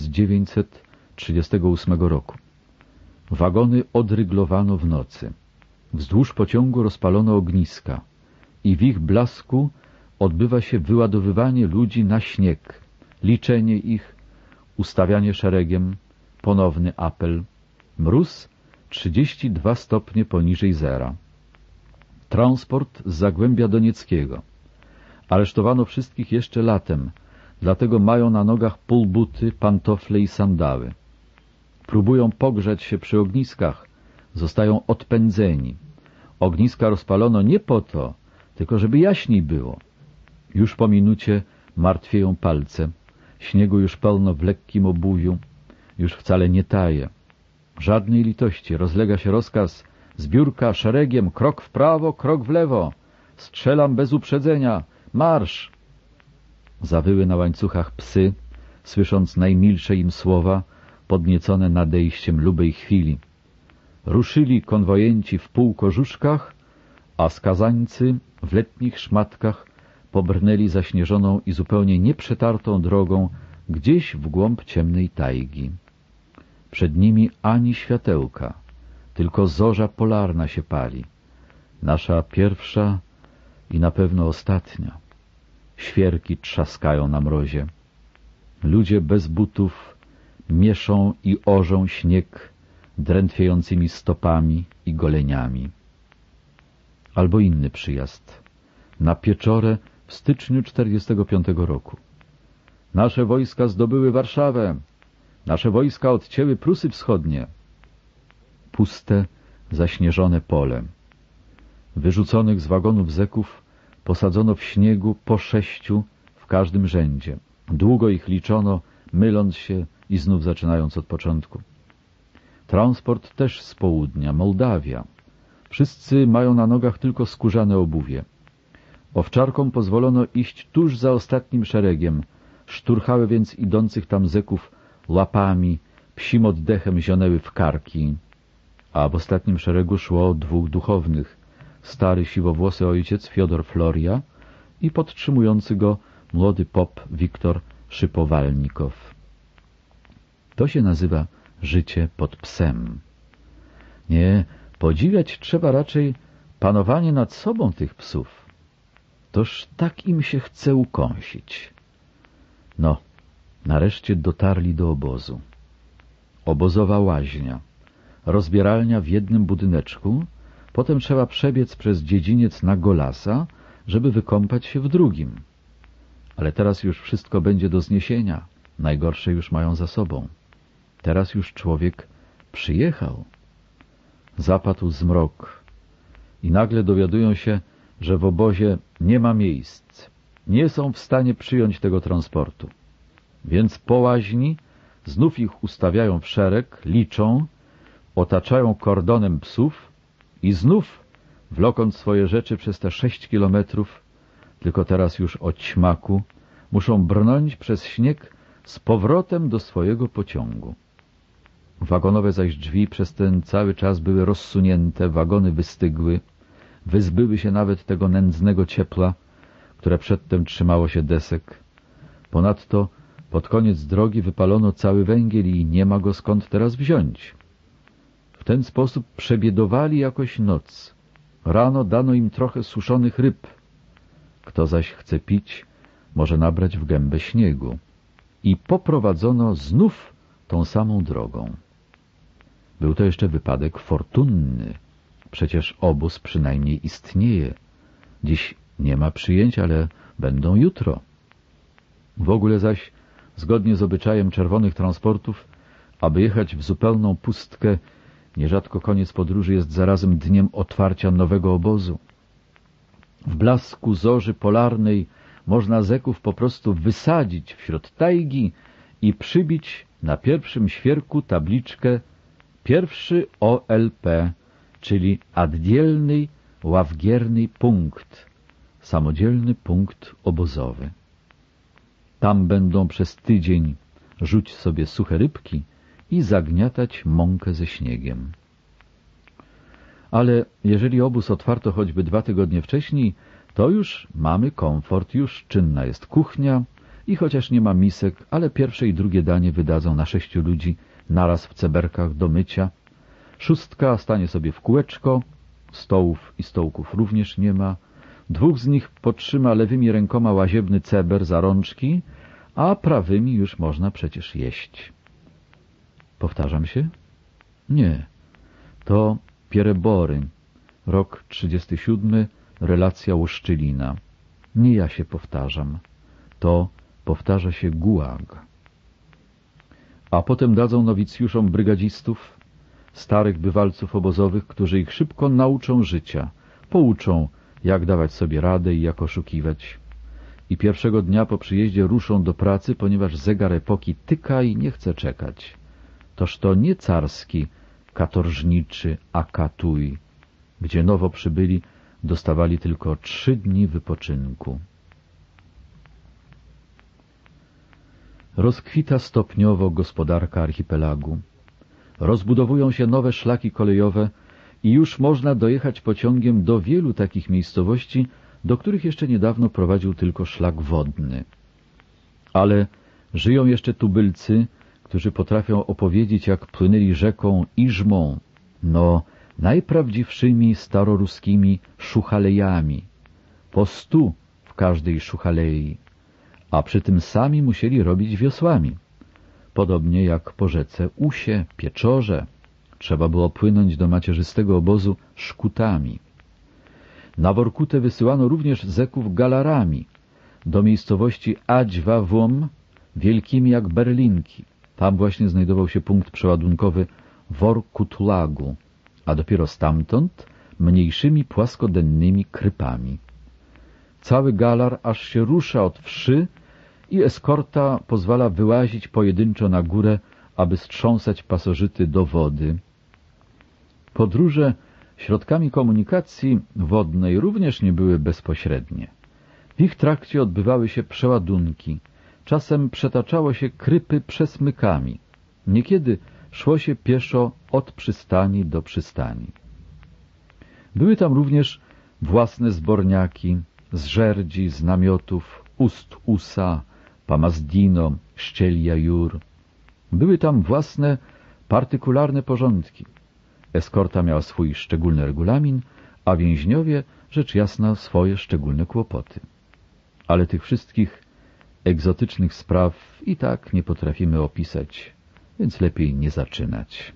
Speaker 1: 1938 roku. Wagony odryglowano w nocy. Wzdłuż pociągu rozpalono ogniska i w ich blasku odbywa się wyładowywanie ludzi na śnieg, liczenie ich, ustawianie szeregiem, ponowny apel. Mróz 32 stopnie poniżej zera. Transport z Zagłębia Donieckiego. Aresztowano wszystkich jeszcze latem, dlatego mają na nogach pulbuty, pantofle i sandały. Próbują pogrzać się przy ogniskach, zostają odpędzeni. Ogniska rozpalono nie po to, tylko żeby jaśniej było. Już po minucie martwieją palce, śniegu już pełno w lekkim obuwiu, już wcale nie taje. Żadnej litości, rozlega się rozkaz: zbiórka szeregiem, krok w prawo, krok w lewo, strzelam bez uprzedzenia, marsz! Zawyły na łańcuchach psy, słysząc najmilsze im słowa, podniecone nadejściem lubej chwili. Ruszyli konwojenci w półkożuszkach, a skazańcy w letnich szmatkach pobrnęli zaśnieżoną i zupełnie nieprzetartą drogą gdzieś w głąb ciemnej tajgi. Przed nimi ani światełka, tylko zorza polarna się pali. Nasza pierwsza i na pewno ostatnia. Świerki trzaskają na mrozie. Ludzie bez butów mieszą i orzą śnieg drętwiejącymi stopami i goleniami. Albo inny przyjazd. Na Pieczorę w styczniu 45 roku. Nasze wojska zdobyły Warszawę. Nasze wojska odcięły Prusy Wschodnie. Puste, zaśnieżone pole. Wyrzuconych z wagonów zeków posadzono w śniegu po 6 w każdym rzędzie. Długo ich liczono, myląc się i znów zaczynając od początku. Transport też z południa, Mołdawia. Wszyscy mają na nogach tylko skórzane obuwie. Owczarkom pozwolono iść tuż za ostatnim szeregiem. Szturchały więc idących tam zeków łapami, psim oddechem zionęły w karki. A w ostatnim szeregu szło 2 duchownych. Stary siwowłosy ojciec Fiodor Floria i podtrzymujący go młody pop Wiktor Szypowalnikow. To się nazywa życie pod psem. Nie, podziwiać trzeba raczej panowanie nad sobą tych psów. Toż tak im się chce ukąsić. No, nareszcie dotarli do obozu. Obozowa łaźnia, rozbieralnia w jednym budyneczku, potem trzeba przebiec przez dziedziniec na Golasa, żeby wykąpać się w drugim. Ale teraz już wszystko będzie do zniesienia. Najgorsze już mają za sobą. Teraz już człowiek przyjechał. Zapadł zmrok i nagle dowiadują się, że w obozie nie ma miejsc. Nie są w stanie przyjąć tego transportu. Więc po łaźni znów ich ustawiają w szereg, liczą, otaczają kordonem psów i znów, wlokąc swoje rzeczy przez te 6 kilometrów, tylko teraz już o ćmaku, muszą brnąć przez śnieg z powrotem do swojego pociągu. Wagonowe zaś drzwi przez ten cały czas były rozsunięte, wagony wystygły, wyzbyły się nawet tego nędznego ciepła, które przedtem trzymało się desek. Ponadto pod koniec drogi wypalono cały węgiel i nie ma go skąd teraz wziąć. W ten sposób przebiedowali jakoś noc. Rano dano im trochę suszonych ryb. Kto zaś chce pić, może nabrać w gębę śniegu. I poprowadzono znów tą samą drogą. Był to jeszcze wypadek fortunny. Przecież obóz przynajmniej istnieje. Dziś nie ma przyjęć, ale będą jutro. W ogóle zaś, zgodnie z obyczajem czerwonych transportów, aby jechać w zupełną pustkę, nierzadko koniec podróży jest zarazem dniem otwarcia nowego obozu. W blasku zorzy polarnej można zeków po prostu wysadzić wśród tajgi i przybić na pierwszym świerku tabliczkę pierwszy OLP, czyli oddzielny ławgierny punkt, samodzielny punkt obozowy. Tam będą przez tydzień rzuć sobie suche rybki i zagniatać mąkę ze śniegiem. Ale jeżeli obóz otwarto choćby 2 tygodnie wcześniej, to już mamy komfort, już czynna jest kuchnia i chociaż nie ma misek, ale pierwsze i drugie danie wydadzą na 6 ludzi naraz w ceberkach do mycia. 6 stanie sobie w kółeczko, stołów i stołków również nie ma. 2 z nich potrzyma lewymi rękoma łaziebny ceber za rączki, a prawymi już można przecież jeść. Powtarzam się? Nie. To Pierebory, rok 37, relacja Łoszczylina. Nie ja się powtarzam. To powtarza się Gułag. A potem dadzą nowicjuszom brygadzistów, starych bywalców obozowych, którzy ich szybko nauczą życia, pouczą, jak dawać sobie radę i jak oszukiwać. I pierwszego dnia po przyjeździe ruszą do pracy, ponieważ zegar epoki tyka i nie chce czekać. Toż to nie carski, katorżniczy Akatuj, gdzie nowo przybyli dostawali tylko 3 dni wypoczynku. Rozkwita stopniowo gospodarka archipelagu. Rozbudowują się nowe szlaki kolejowe i już można dojechać pociągiem do wielu takich miejscowości, do których jeszcze niedawno prowadził tylko szlak wodny. Ale żyją jeszcze tubylcy, którzy potrafią opowiedzieć, jak płynęli rzeką Iżmą. No, najprawdziwszymi staroruskimi szuchalejami, po 100 w każdej szuchalei, a przy tym sami musieli robić wiosłami. Podobnie jak po rzece Usie, Pieczorze, trzeba było płynąć do macierzystego obozu szkutami. Na Workutę wysyłano również zeków galarami, do miejscowości Adźwawom, wielkimi jak berlinki. Tam właśnie znajdował się punkt przeładunkowy Workutlagu, a dopiero stamtąd mniejszymi płaskodennymi krypami. Cały galar aż się rusza od wszy i eskorta pozwala wyłazić pojedynczo na górę, aby strząsać pasożyty do wody. Podróże środkami komunikacji wodnej również nie były bezpośrednie. W ich trakcie odbywały się przeładunki, czasem przetaczało się krypy przesmykami, niekiedy szło się pieszo od przystani do przystani. Były tam również własne zborniaki, z żerdzi, z namiotów, Ust-Usa, Pamazdino, Szczelia-Jur. Były tam własne, partykularne porządki. Eskorta miała swój szczególny regulamin, a więźniowie, rzecz jasna, swoje szczególne kłopoty. Ale tych wszystkich egzotycznych spraw i tak nie potrafimy opisać, więc lepiej nie zaczynać.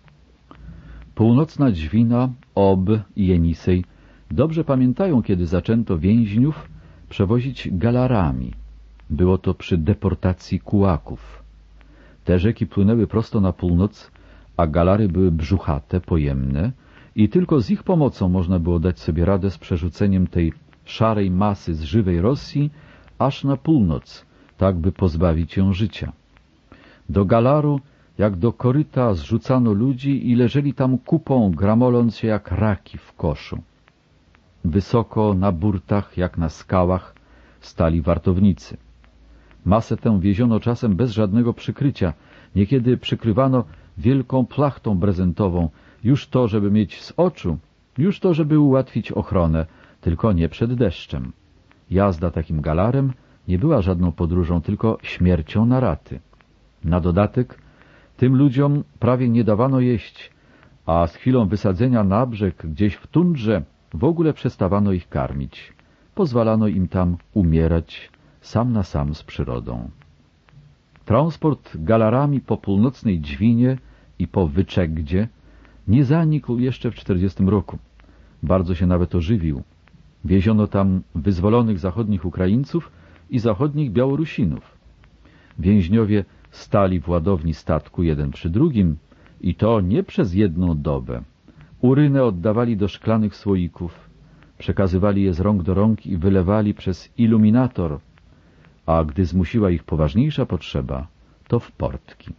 Speaker 1: Północna Dźwina, Ob i Jenisej dobrze pamiętają, kiedy zaczęto więźniów przewozić galarami. Było to przy deportacji kułaków. Te rzeki płynęły prosto na północ, a galary były brzuchate, pojemne i tylko z ich pomocą można było dać sobie radę z przerzuceniem tej szarej masy z żywej Rosji aż na północ, tak by pozbawić ją życia. Do galaru, jak do koryta, zrzucano ludzi i leżeli tam kupą, gramoląc się jak raki w koszu. Wysoko na burtach, jak na skałach, stali wartownicy. Masę tę wieziono czasem bez żadnego przykrycia, niekiedy przykrywano wielką plachtą brezentową, już to, żeby mieć z oczu, już to, żeby ułatwić ochronę, tylko nie przed deszczem. Jazda takim galarem nie była żadną podróżą, tylko śmiercią na raty. Na dodatek tym ludziom prawie nie dawano jeść, a z chwilą wysadzenia na brzeg gdzieś w tundrze w ogóle przestawano ich karmić. Pozwalano im tam umierać sam na sam z przyrodą. Transport galarami po północnej Dźwinie i po Wyczegdzie nie zanikł jeszcze w 40 roku. Bardzo się nawet ożywił. Wieziono tam wyzwolonych zachodnich Ukraińców i zachodnich Białorusinów. Więźniowie stali w ładowni statku jeden przy drugim i to nie przez jedną dobę. Urynę oddawali do szklanych słoików, przekazywali je z rąk do rąk i wylewali przez iluminator, a gdy zmusiła ich poważniejsza potrzeba, to w portki.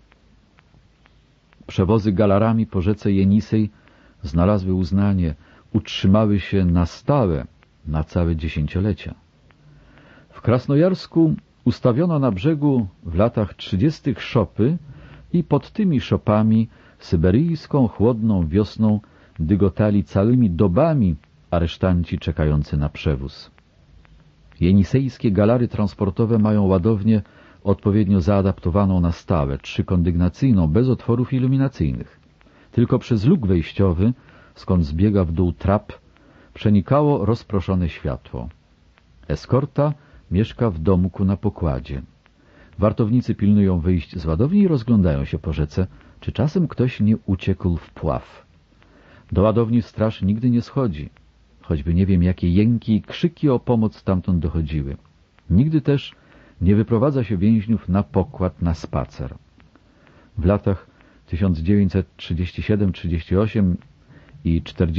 Speaker 1: Przewozy galarami po rzece Jenisej znalazły uznanie, utrzymały się na stałe, na całe dziesięciolecia. W Krasnojarsku ustawiono na brzegu w latach 30. szopy i pod tymi szopami syberyjską chłodną wiosną dygotali całymi dobami aresztanci czekający na przewóz. Jenisejskie galary transportowe mają ładownię odpowiednio zaadaptowaną na stałe, 3-kondygnacyjną, bez otworów iluminacyjnych. Tylko przez luk wejściowy, skąd zbiega w dół trap, przenikało rozproszone światło. Eskorta mieszka w domku na pokładzie. Wartownicy pilnują wyjść z ładowni i rozglądają się po rzece, czy czasem ktoś nie uciekł w pław. Do ładowni straż nigdy nie schodzi, choćby nie wiem jakie jęki i krzyki o pomoc stamtąd dochodziły. Nigdy też nie wyprowadza się więźniów na pokład, na spacer. W latach 1937-38 i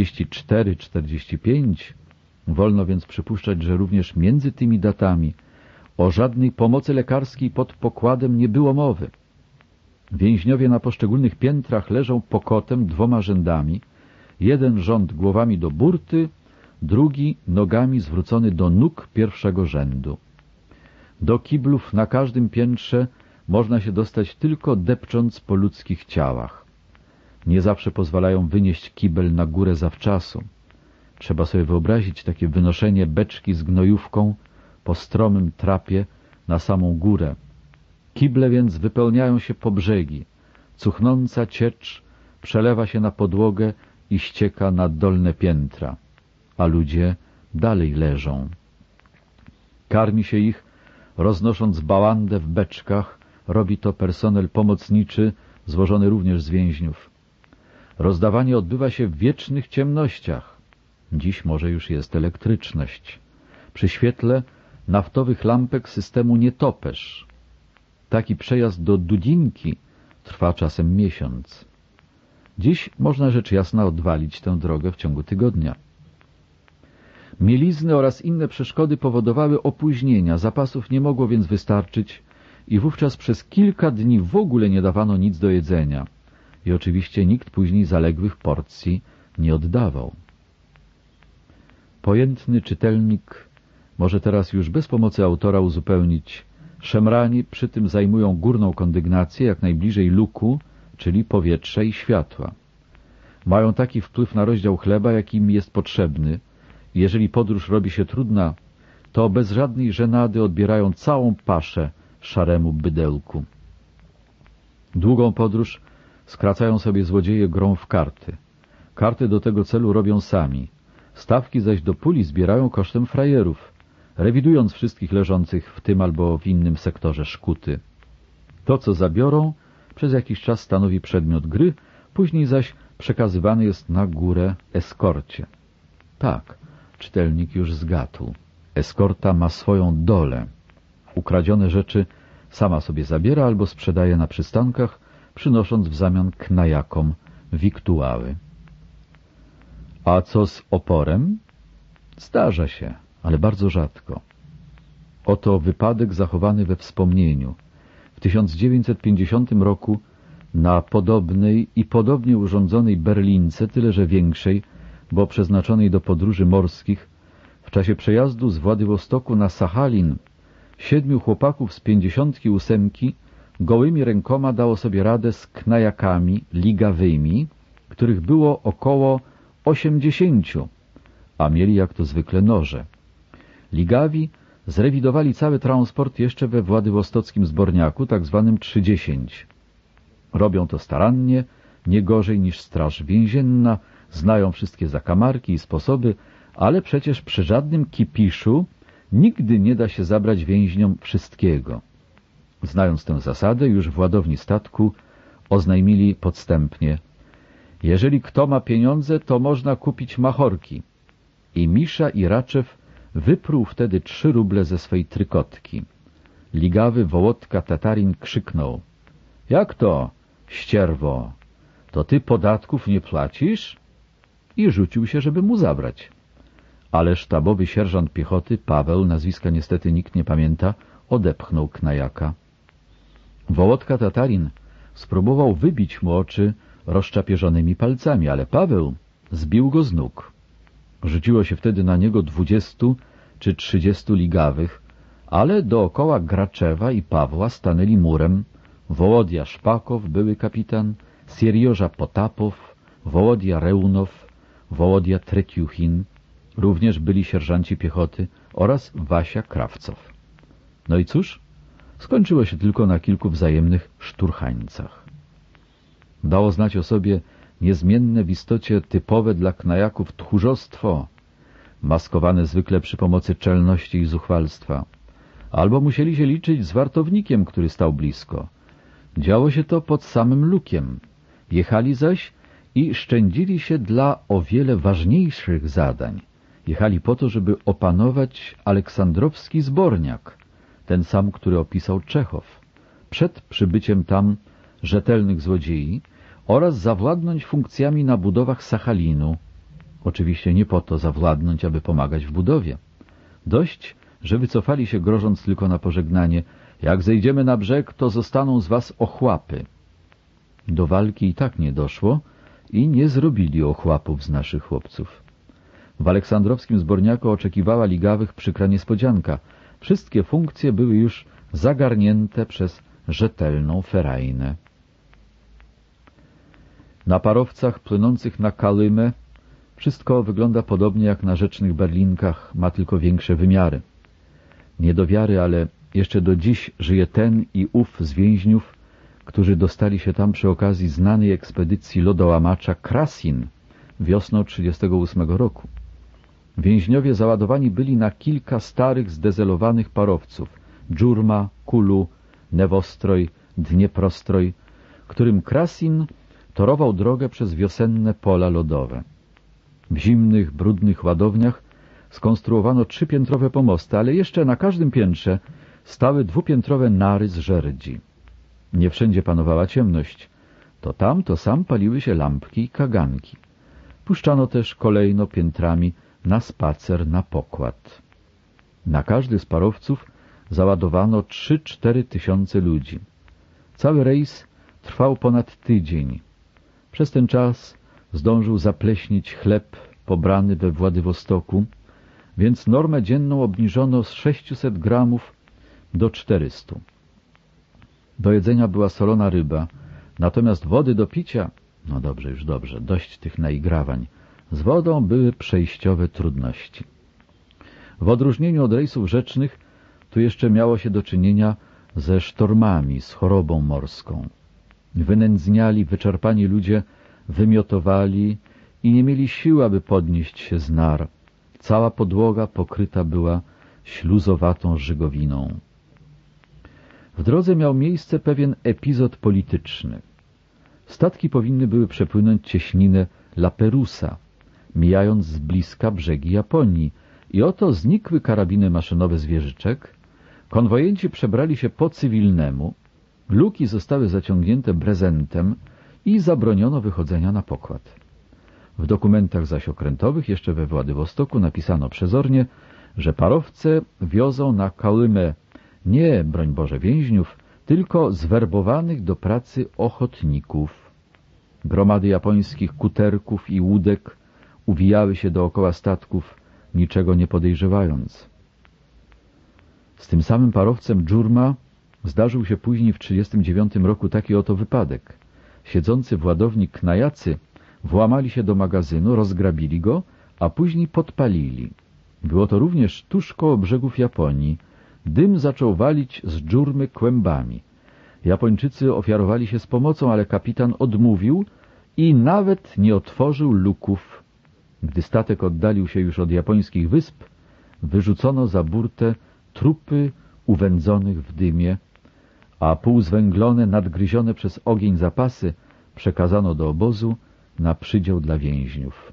Speaker 1: 44-45 wolno więc przypuszczać, że również między tymi datami o żadnej pomocy lekarskiej pod pokładem nie było mowy. Więźniowie na poszczególnych piętrach leżą pokotem 2 rzędami, jeden rząd głowami do burty, drugi nogami zwrócony do nóg pierwszego rzędu. Do kiblów na każdym piętrze można się dostać tylko depcząc po ludzkich ciałach. Nie zawsze pozwalają wynieść kibel na górę zawczasu. Trzeba sobie wyobrazić takie wynoszenie beczki z gnojówką po stromym trapie na samą górę. Kible więc wypełniają się po brzegi. Cuchnąca ciecz przelewa się na podłogę i ścieka na dolne piętra, a ludzie dalej leżą. Karmi się ich, roznosząc bałandę w beczkach, robi to personel pomocniczy, złożony również z więźniów. Rozdawanie odbywa się w wiecznych ciemnościach. Dziś może już jest elektryczność. Przy świetle naftowych lampek systemu nietoperz. Taki przejazd do Dudinki trwa czasem miesiąc. Dziś można rzecz jasna odwalić tę drogę w ciągu tygodnia. Mielizny oraz inne przeszkody powodowały opóźnienia, zapasów nie mogło więc wystarczyć i wówczas przez kilka dni w ogóle nie dawano nic do jedzenia. I oczywiście nikt później zaległych porcji nie oddawał. Pojętny czytelnik może teraz już bez pomocy autora uzupełnić: szemrani przy tym zajmują górną kondygnację jak najbliżej luku, czyli powietrza i światła. Mają taki wpływ na rozdział chleba, jaki im jest potrzebny. Jeżeli podróż robi się trudna, to bez żadnej żenady odbierają całą paszę szaremu bydełku. Długą podróż skracają sobie złodzieje grą w karty. Karty do tego celu robią sami. Stawki zaś do puli zbierają kosztem frajerów, rewidując wszystkich leżących w tym albo w innym sektorze szkuty. To, co zabiorą, przez jakiś czas stanowi przedmiot gry, później zaś przekazywany jest na górę eskorcie. Tak, czytelnik już zgadł. Eskorta ma swoją dolę. Ukradzione rzeczy sama sobie zabiera albo sprzedaje na przystankach, przynosząc w zamian knajakom wiktuały. A co z oporem? Zdarza się, ale bardzo rzadko. Oto wypadek zachowany we wspomnieniu. W 1950 roku na podobnej i podobnie urządzonej berlince, tyle że większej, bo przeznaczonej do podróży morskich, w czasie przejazdu z Władywostoku na Sachalin 7 chłopaków z 58 gołymi rękoma dało sobie radę z knajakami ligawymi, których było około 80, a mieli jak to zwykle noże. Ligawi zrewidowali cały transport jeszcze we władywostockim zborniaku, tak zwanym 30. Robią to starannie, nie gorzej niż straż więzienna, znają wszystkie zakamarki i sposoby, ale przecież przy żadnym kipiszu nigdy nie da się zabrać więźniom wszystkiego. Znając tę zasadę, już w ładowni statku oznajmili podstępnie: jeżeli kto ma pieniądze, to można kupić machorki. I Misza i Raczew wypruł wtedy 3 ruble ze swej trykotki. Ligawy Wołodka Tatarin krzyknął: jak to, ścierwo, to ty podatków nie płacisz? I rzucił się, żeby mu zabrać. Ale sztabowy sierżant piechoty, Paweł, nazwiska niestety nikt nie pamięta, odepchnął knajaka. Wołodka Tatarin spróbował wybić mu oczy rozczapieżonymi palcami, ale Paweł zbił go z nóg. Rzuciło się wtedy na niego 20 czy 30 ligawych, ale dookoła Graczewa i Pawła stanęli murem Wołodia Szpakow, były kapitan, Sierjoża Potapow, Wołodia Reunow, Wołodia Tretiuchin, również byli sierżanci piechoty oraz Wasia Krawcow. No i cóż? Skończyło się tylko na kilku wzajemnych szturchańcach. Dało znać o sobie niezmienne w istocie typowe dla knajaków tchórzostwo, maskowane zwykle przy pomocy czelności i zuchwalstwa. Albo musieli się liczyć z wartownikiem, który stał blisko. Działo się to pod samym lukiem. Jechali zaś i szczędzili się dla o wiele ważniejszych zadań. Jechali po to, żeby opanować aleksandrowski zborniak, ten sam, który opisał Czechow, przed przybyciem tam rzetelnych złodziei, oraz zawładnąć funkcjami na budowach Sachalinu. Oczywiście nie po to zawładnąć, aby pomagać w budowie. Dość, że wycofali się, grożąc tylko na pożegnanie: jak zejdziemy na brzeg, to zostaną z was ochłapy. Do walki i tak nie doszło i nie zrobili ochłapów z naszych chłopców. W aleksandrowskim zborniaku oczekiwała ligawych przykra niespodzianka. Wszystkie funkcje były już zagarnięte przez rzetelną ferajnę. Na parowcach płynących na Kalymę wszystko wygląda podobnie jak na rzecznych berlinkach, ma tylko większe wymiary. Nie do wiary, ale jeszcze do dziś żyje ten i ów z więźniów, którzy dostali się tam przy okazji znanej ekspedycji lodołamacza Krasin wiosną 1938 roku. Więźniowie załadowani byli na kilka starych, zdezelowanych parowców — Dżurma, Kulu, Newostroj, Dnieprostroj, którym Krasin torował drogę przez wiosenne pola lodowe. W zimnych, brudnych ładowniach skonstruowano 3-piętrowe pomosty, ale jeszcze na każdym piętrze stały 2-piętrowe nary z żerdzi. Nie wszędzie panowała ciemność. To tam, to sam paliły się lampki i kaganki. Puszczano też kolejno piętrami na spacer, na pokład. Na każdy z parowców załadowano 3-4 tysiące ludzi. Cały rejs trwał ponad tydzień. Przez ten czas zdążył zapleśnić chleb pobrany we Władywostoku, więc normę dzienną obniżono z 600 gramów do 400. Do jedzenia była solona ryba, natomiast wody do picia, no dobrze, już dobrze, dość tych naigrawań, z wodą były przejściowe trudności. W odróżnieniu od rejsów rzecznych, tu jeszcze miało się do czynienia ze sztormami, z chorobą morską. Wynędzniali, wyczerpani ludzie wymiotowali i nie mieli siły, aby podnieść się z nar. Cała podłoga pokryta była śluzowatą żygowiną. W drodze miał miejsce pewien epizod polityczny. Statki powinny były przepłynąć cieśninę La Perusa, mijając z bliska brzegi Japonii, i oto znikły karabiny maszynowe z wieżyczek, konwojenci przebrali się po cywilnemu, luki zostały zaciągnięte brezentem i zabroniono wychodzenia na pokład. W dokumentach zaś okrętowych jeszcze we Władywostoku napisano przezornie, że parowce wiozą na Kołymę nie, broń Boże, więźniów, tylko zwerbowanych do pracy ochotników. Gromady japońskich kuterków i łódek uwijały się dookoła statków, niczego nie podejrzewając. Z tym samym parowcem Dżurma zdarzył się później w 1939 roku taki oto wypadek. Siedzący w ładowni knajacy włamali się do magazynu, rozgrabili go, a później podpalili. Było to również tuż koło brzegów Japonii. Dym zaczął walić z Dżurmy kłębami. Japończycy ofiarowali się z pomocą, ale kapitan odmówił i nawet nie otworzył luków. Gdy statek oddalił się już od japońskich wysp, wyrzucono za burtę trupy uwędzonych w dymie, a półzwęglone, nadgryzione przez ogień zapasy przekazano do obozu na przydział dla więźniów.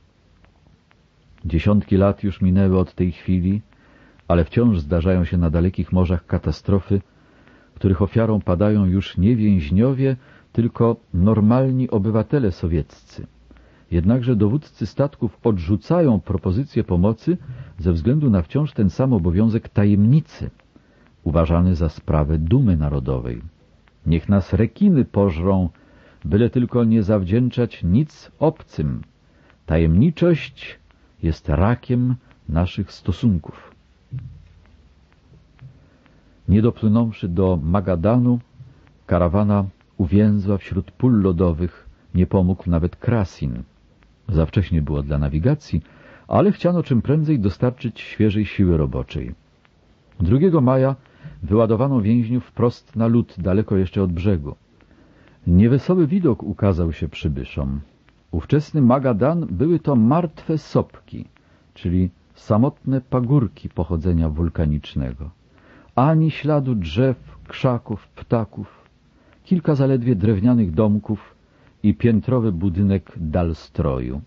Speaker 1: Dziesiątki lat już minęły od tej chwili, ale wciąż zdarzają się na dalekich morzach katastrofy, których ofiarą padają już nie więźniowie, tylko normalni obywatele sowieccy. Jednakże dowódcy statków odrzucają propozycję pomocy ze względu na wciąż ten sam obowiązek tajemnicy, uważany za sprawę dumy narodowej. Niech nas rekiny pożrą, byle tylko nie zawdzięczać nic obcym. Tajemniczość jest rakiem naszych stosunków. Nie dopłynąwszy do Magadanu, karawana uwięzła wśród pól lodowych, nie pomógł nawet Krasin. Za wcześnie było dla nawigacji, ale chciano czym prędzej dostarczyć świeżej siły roboczej. 2 maja wyładowano więźniów wprost na lód, daleko jeszcze od brzegu. Niewesoły widok ukazał się przybyszom. Ówczesny Magadan były to martwe sopki, czyli samotne pagórki pochodzenia wulkanicznego. Ani śladu drzew, krzaków, ptaków, kilka zaledwie drewnianych domków i piętrowy budynek Dalstroju.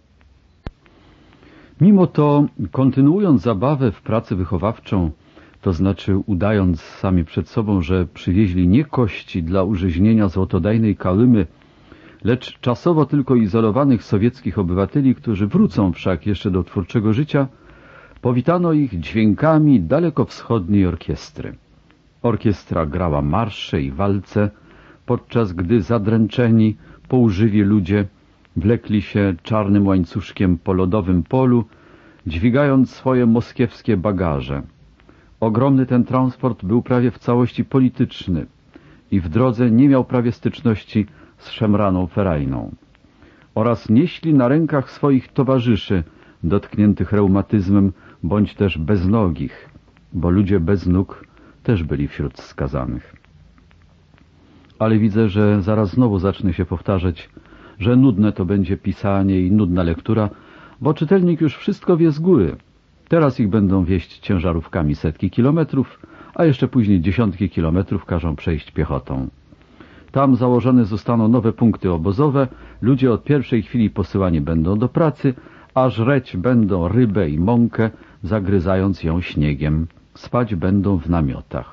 Speaker 1: Mimo to, kontynuując zabawę w pracę wychowawczą, to znaczy udając sami przed sobą, że przywieźli nie kości dla urzeźnienia złotodajnej Kołymy, lecz czasowo tylko izolowanych sowieckich obywateli, którzy wrócą wszak jeszcze do twórczego życia, powitano ich dźwiękami dalekowschodniej orkiestry. Orkiestra grała marsze i walce, podczas gdy zadręczeni, poużywi ludzie wlekli się czarnym łańcuszkiem po lodowym polu, dźwigając swoje moskiewskie bagaże. Ogromny ten transport był prawie w całości polityczny i w drodze nie miał prawie styczności z szemraną ferajną. Oraz nieśli na rękach swoich towarzyszy dotkniętych reumatyzmem bądź też beznogich, bo ludzie bez nóg też byli wśród skazanych. Ale widzę, że zaraz znowu zacznę się powtarzać że nudne to będzie pisanie i nudna lektura, bo czytelnik już wszystko wie z góry. Teraz ich będą wieźć ciężarówkami setki kilometrów, a jeszcze później dziesiątki kilometrów każą przejść piechotą. Tam założone zostaną nowe punkty obozowe, ludzie od pierwszej chwili posyłani będą do pracy, a żreć będą rybę i mąkę, zagryzając ją śniegiem. Spać będą w namiotach.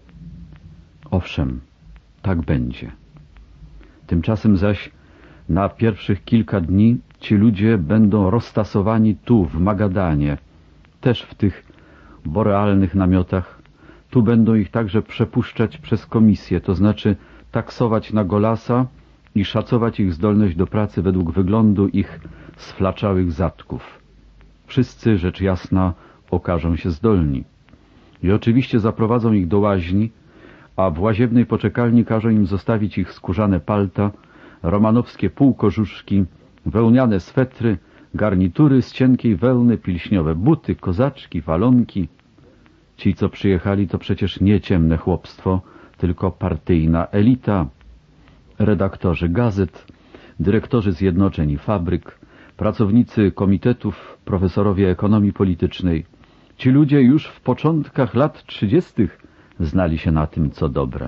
Speaker 1: Owszem, tak będzie. Tymczasem zaś na pierwszych kilka dni ci ludzie będą roztasowani tu, w Magadanie, też w tych borealnych namiotach. Tu będą ich także przepuszczać przez komisję, to znaczy taksować na golasa i szacować ich zdolność do pracy według wyglądu ich sflaczałych zadków. Wszyscy, rzecz jasna, okażą się zdolni. I oczywiście zaprowadzą ich do łaźni, a w łaziebnej poczekalni każą im zostawić ich skórzane palta, romanowskie półkożuszki, wełniane swetry, garnitury z cienkiej wełny, pilśniowe buty, kozaczki, walonki. Ci, co przyjechali, to przecież nie ciemne chłopstwo, tylko partyjna elita. Redaktorzy gazet, dyrektorzy zjednoczeń i fabryk, pracownicy komitetów, profesorowie ekonomii politycznej. Ci ludzie już w początkach lat 30. znali się na tym, co dobre.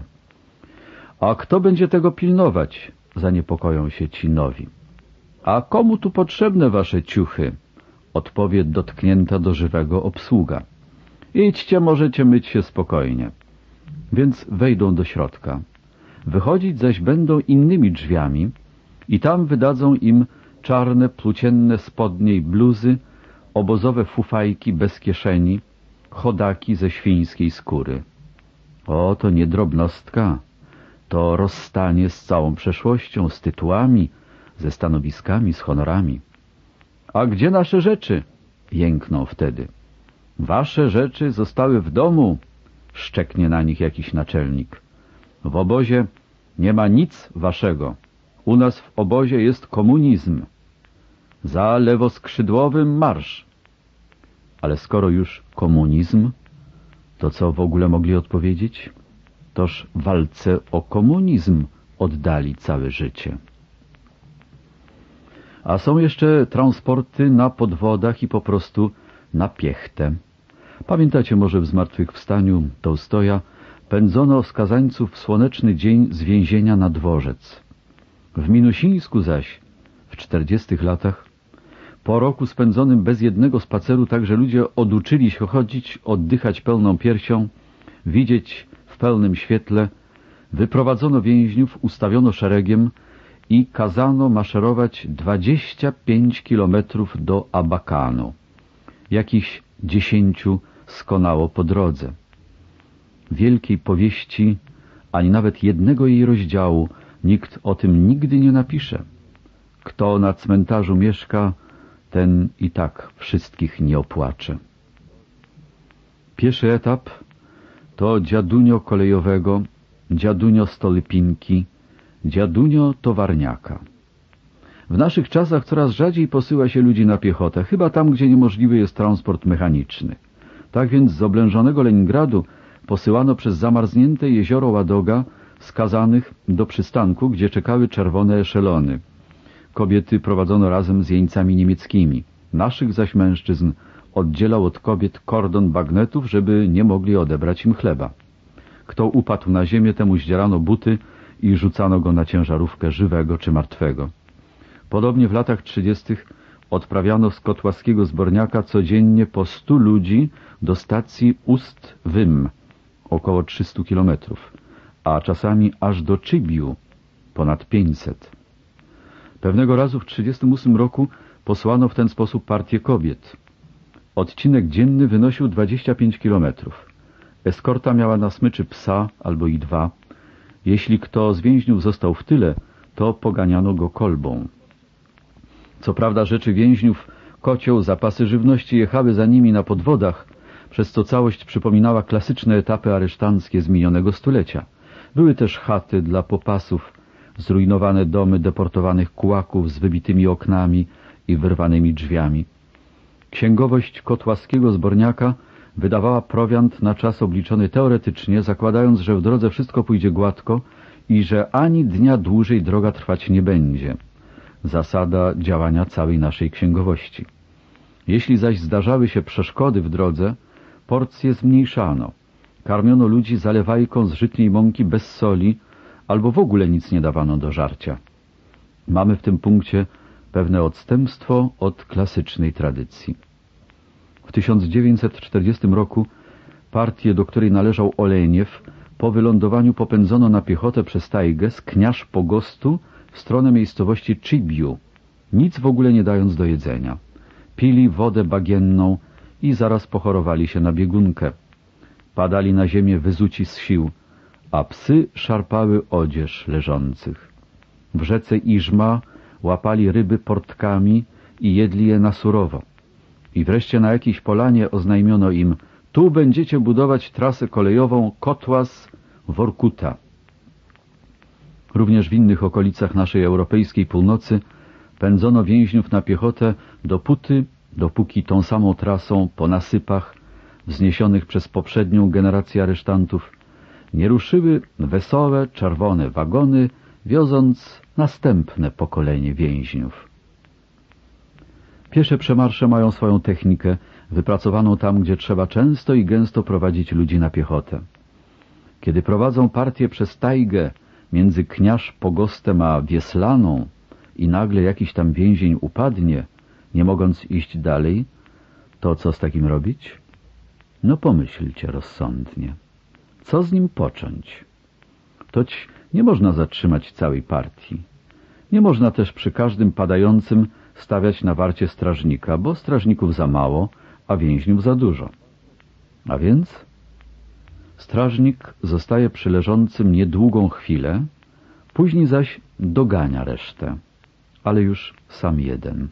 Speaker 1: A kto będzie tego pilnować? Zaniepokoją się ci nowi. A komu tu potrzebne wasze ciuchy? Odpowie dotknięta do żywego obsługa. Idźcie, możecie myć się spokojnie. Więc wejdą do środka. Wychodzić zaś będą innymi drzwiami i tam wydadzą im czarne, płócienne spodnie i bluzy, obozowe fufajki bez kieszeni, chodaki ze świńskiej skóry. O, to nie drobnostka. To rozstanie z całą przeszłością, z tytułami, ze stanowiskami, z honorami. A gdzie nasze rzeczy? Jękną wtedy. Wasze rzeczy zostały w domu, szczeknie na nich jakiś naczelnik. W obozie nie ma nic waszego. U nas w obozie jest komunizm. Za lewoskrzydłowym marsz. Ale skoro już komunizm, to co w ogóle mogli odpowiedzieć? Toż w walce o komunizm oddali całe życie. A są jeszcze transporty na podwodach i po prostu na piechtę. Pamiętacie może w Zmartwychwstaniu Tołstoja pędzono skazańców w słoneczny dzień z więzienia na dworzec. W Minusińsku zaś w 40 latach, po roku spędzonym bez jednego spaceru, także ludzie oduczyli się chodzić, oddychać pełną piersią, widzieć w pełnym świetle, wyprowadzono więźniów, ustawiono szeregiem i kazano maszerować 25 kilometrów do Abakanu. Jakichś 10 skonało po drodze. Wielkiej powieści, ani nawet jednego jej rozdziału, nikt o tym nigdy nie napisze. Kto na cmentarzu mieszka, ten i tak wszystkich nie opłacze. Pierwszy etap to dziadunio kolejowego, dziadunio stolypinki, dziadunio towarniaka. W naszych czasach coraz rzadziej posyła się ludzi na piechotę, chyba tam, gdzie niemożliwy jest transport mechaniczny. Tak więc z oblężonego Leningradu posyłano przez zamarznięte jezioro Ładoga skazanych do przystanku, gdzie czekały czerwone eszelony. Kobiety prowadzono razem z jeńcami niemieckimi. Naszych zaś mężczyzn oddzielał od kobiet kordon bagnetów, żeby nie mogli odebrać im chleba. Kto upadł na ziemię, temu zdzierano buty i rzucano go na ciężarówkę żywego czy martwego. Podobnie w latach 30. odprawiano z kotłaskiego Zborniaka codziennie po 100 ludzi do stacji Ust-Wym, około 300 kilometrów, a czasami aż do Czybiu, ponad 500. Pewnego razu w 1938 roku posłano w ten sposób partię kobiet. Odcinek dzienny wynosił 25 kilometrów. Eskorta miała na smyczy psa albo i 2. Jeśli kto z więźniów został w tyle, to poganiano go kolbą. Co prawda rzeczy więźniów, kocioł, zapasy żywności jechały za nimi na podwodach, przez co całość przypominała klasyczne etapy aresztanckie z minionego stulecia. Były też chaty dla popasów, zrujnowane domy deportowanych kułaków z wybitymi oknami i wyrwanymi drzwiami. Księgowość kotłaskiego Zborniaka wydawała prowiant na czas obliczony teoretycznie, zakładając, że w drodze wszystko pójdzie gładko i że ani dnia dłużej droga trwać nie będzie. zasada działania całej naszej księgowości. Jeśli zaś zdarzały się przeszkody w drodze, porcje zmniejszano. Karmiono ludzi zalewajką z żytniej mąki bez soli, albo w ogóle nic nie dawano do żarcia. Mamy w tym punkcie pewne odstępstwo od klasycznej tradycji. W 1940 roku partię, do której należał Oleniew, po wylądowaniu popędzono na piechotę przez tajgę z Kniarz Pogostu w stronę miejscowości Chibiu, nic w ogóle nie dając do jedzenia. Pili wodę bagienną i zaraz pochorowali się na biegunkę. Padali na ziemię wyzuci z sił, a psy szarpały odzież leżących. W rzece Iżma łapali ryby portkami i jedli je na surowo. I wreszcie na jakiejś polanie oznajmiono im: tu będziecie budować trasę kolejową Kotłas-Workuta. Również w innych okolicach naszej europejskiej północy pędzono więźniów na piechotę dopóki tą samą trasą po nasypach wzniesionych przez poprzednią generację aresztantów nie ruszyły wesołe, czerwone wagony, wioząc następne pokolenie więźniów. Piesze przemarsze mają swoją technikę, wypracowaną tam, gdzie trzeba często i gęsto prowadzić ludzi na piechotę. Kiedy prowadzą partię przez tajgę między Kniarz Pogostem a Wieslaną i nagle jakiś tam więzień upadnie, nie mogąc iść dalej, to co z takim robić? No pomyślcie rozsądnie. Co z nim począć? Toć nie można zatrzymać całej partii. Nie można też przy każdym padającym stawiać na warcie strażnika, bo strażników za mało, a więźniów za dużo. A więc strażnik zostaje przy leżącym niedługą chwilę, później zaś dogania resztę, ale już sam jeden.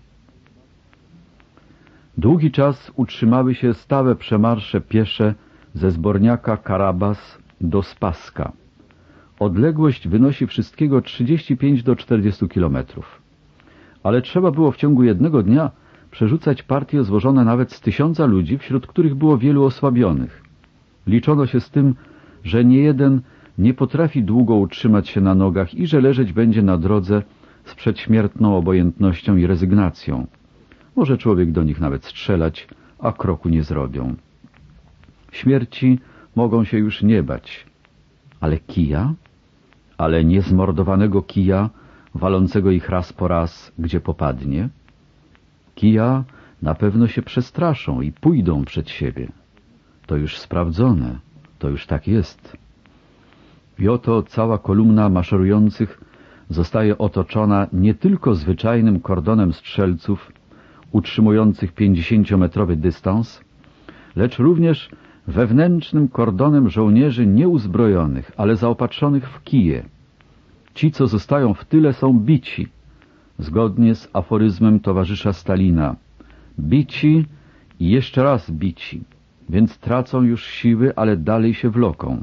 Speaker 1: Długi czas utrzymały się stałe przemarsze piesze ze Zborniaka Karabas do Spaska. Odległość wynosi wszystkiego 35 do 40 kilometrów. Ale trzeba było w ciągu jednego dnia przerzucać partie złożone nawet z 1000 ludzi, wśród których było wielu osłabionych. Liczono się z tym, że niejeden nie potrafi długo utrzymać się na nogach i że leżeć będzie na drodze z przedśmiertną obojętnością i rezygnacją. Może człowiek do nich nawet strzelać, a kroku nie zrobią. Śmierci mogą się już nie bać. Ale kija? Ale nie zmordowanego kija, walącego ich raz po raz, gdzie popadnie? Kija na pewno się przestraszą i pójdą przed siebie. To już sprawdzone, to już tak jest. I oto cała kolumna maszerujących zostaje otoczona nie tylko zwyczajnym kordonem strzelców, utrzymujących 50-metrowy dystans, lecz również wewnętrznym kordonem żołnierzy nieuzbrojonych, ale zaopatrzonych w kije. Ci, co zostają w tyle, są bici, zgodnie z aforyzmem towarzysza Stalina. Bici i jeszcze raz bici, więc tracą już siły, ale dalej się wloką.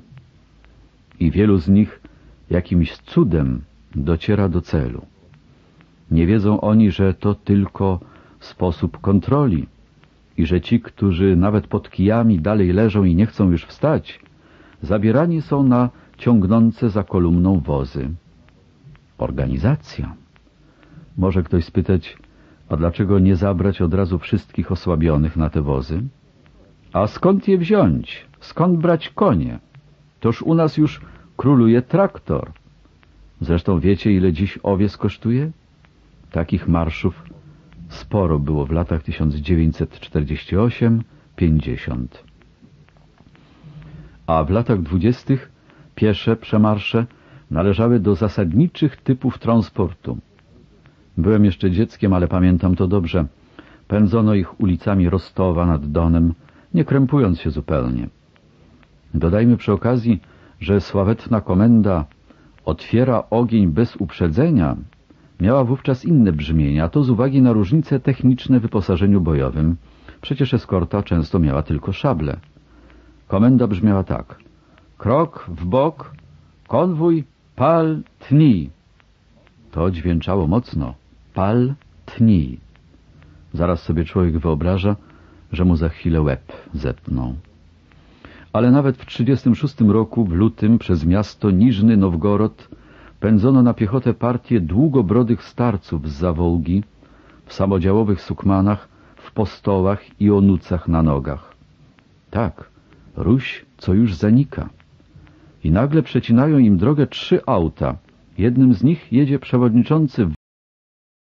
Speaker 1: I wielu z nich jakimś cudem dociera do celu. Nie wiedzą oni, że to tylko sposób kontroli i że ci, którzy nawet pod kijami dalej leżą i nie chcą już wstać, zabierani są na ciągnące za kolumną wozy. Organizacja. Może ktoś spytać, a dlaczego nie zabrać od razu wszystkich osłabionych na te wozy? A skąd je wziąć? Skąd brać konie? Toż u nas już króluje traktor. Zresztą wiecie, ile dziś owiec kosztuje? Takich marszów sporo było w latach 1948-50. A w latach 20. piesze przemarsze należały do zasadniczych typów transportu. Byłem jeszcze dzieckiem, ale pamiętam to dobrze. Pędzono ich ulicami Rostowa nad Donem, nie krępując się zupełnie. Dodajmy przy okazji, że sławetna komenda otwiera ogień bez uprzedzenia miała wówczas inne brzmienie, a to z uwagi na różnice techniczne w wyposażeniu bojowym. Przecież eskorta często miała tylko szable. Komenda brzmiała tak: krok w bok, konwój, pal, tnij. To dźwięczało mocno. Pal, tnij. Zaraz sobie człowiek wyobraża, że mu za chwilę łeb zetną. Ale nawet w 1936 roku, w lutym, przez miasto Niżny Nowgorod pędzono na piechotę partię długobrodych starców z Zawołgi, w samodziałowych sukmanach, w postołach i onucach na nogach. Tak, Ruś, co już zanika. I nagle przecinają im drogę 3 auta. Jednym z nich jedzie przewodniczący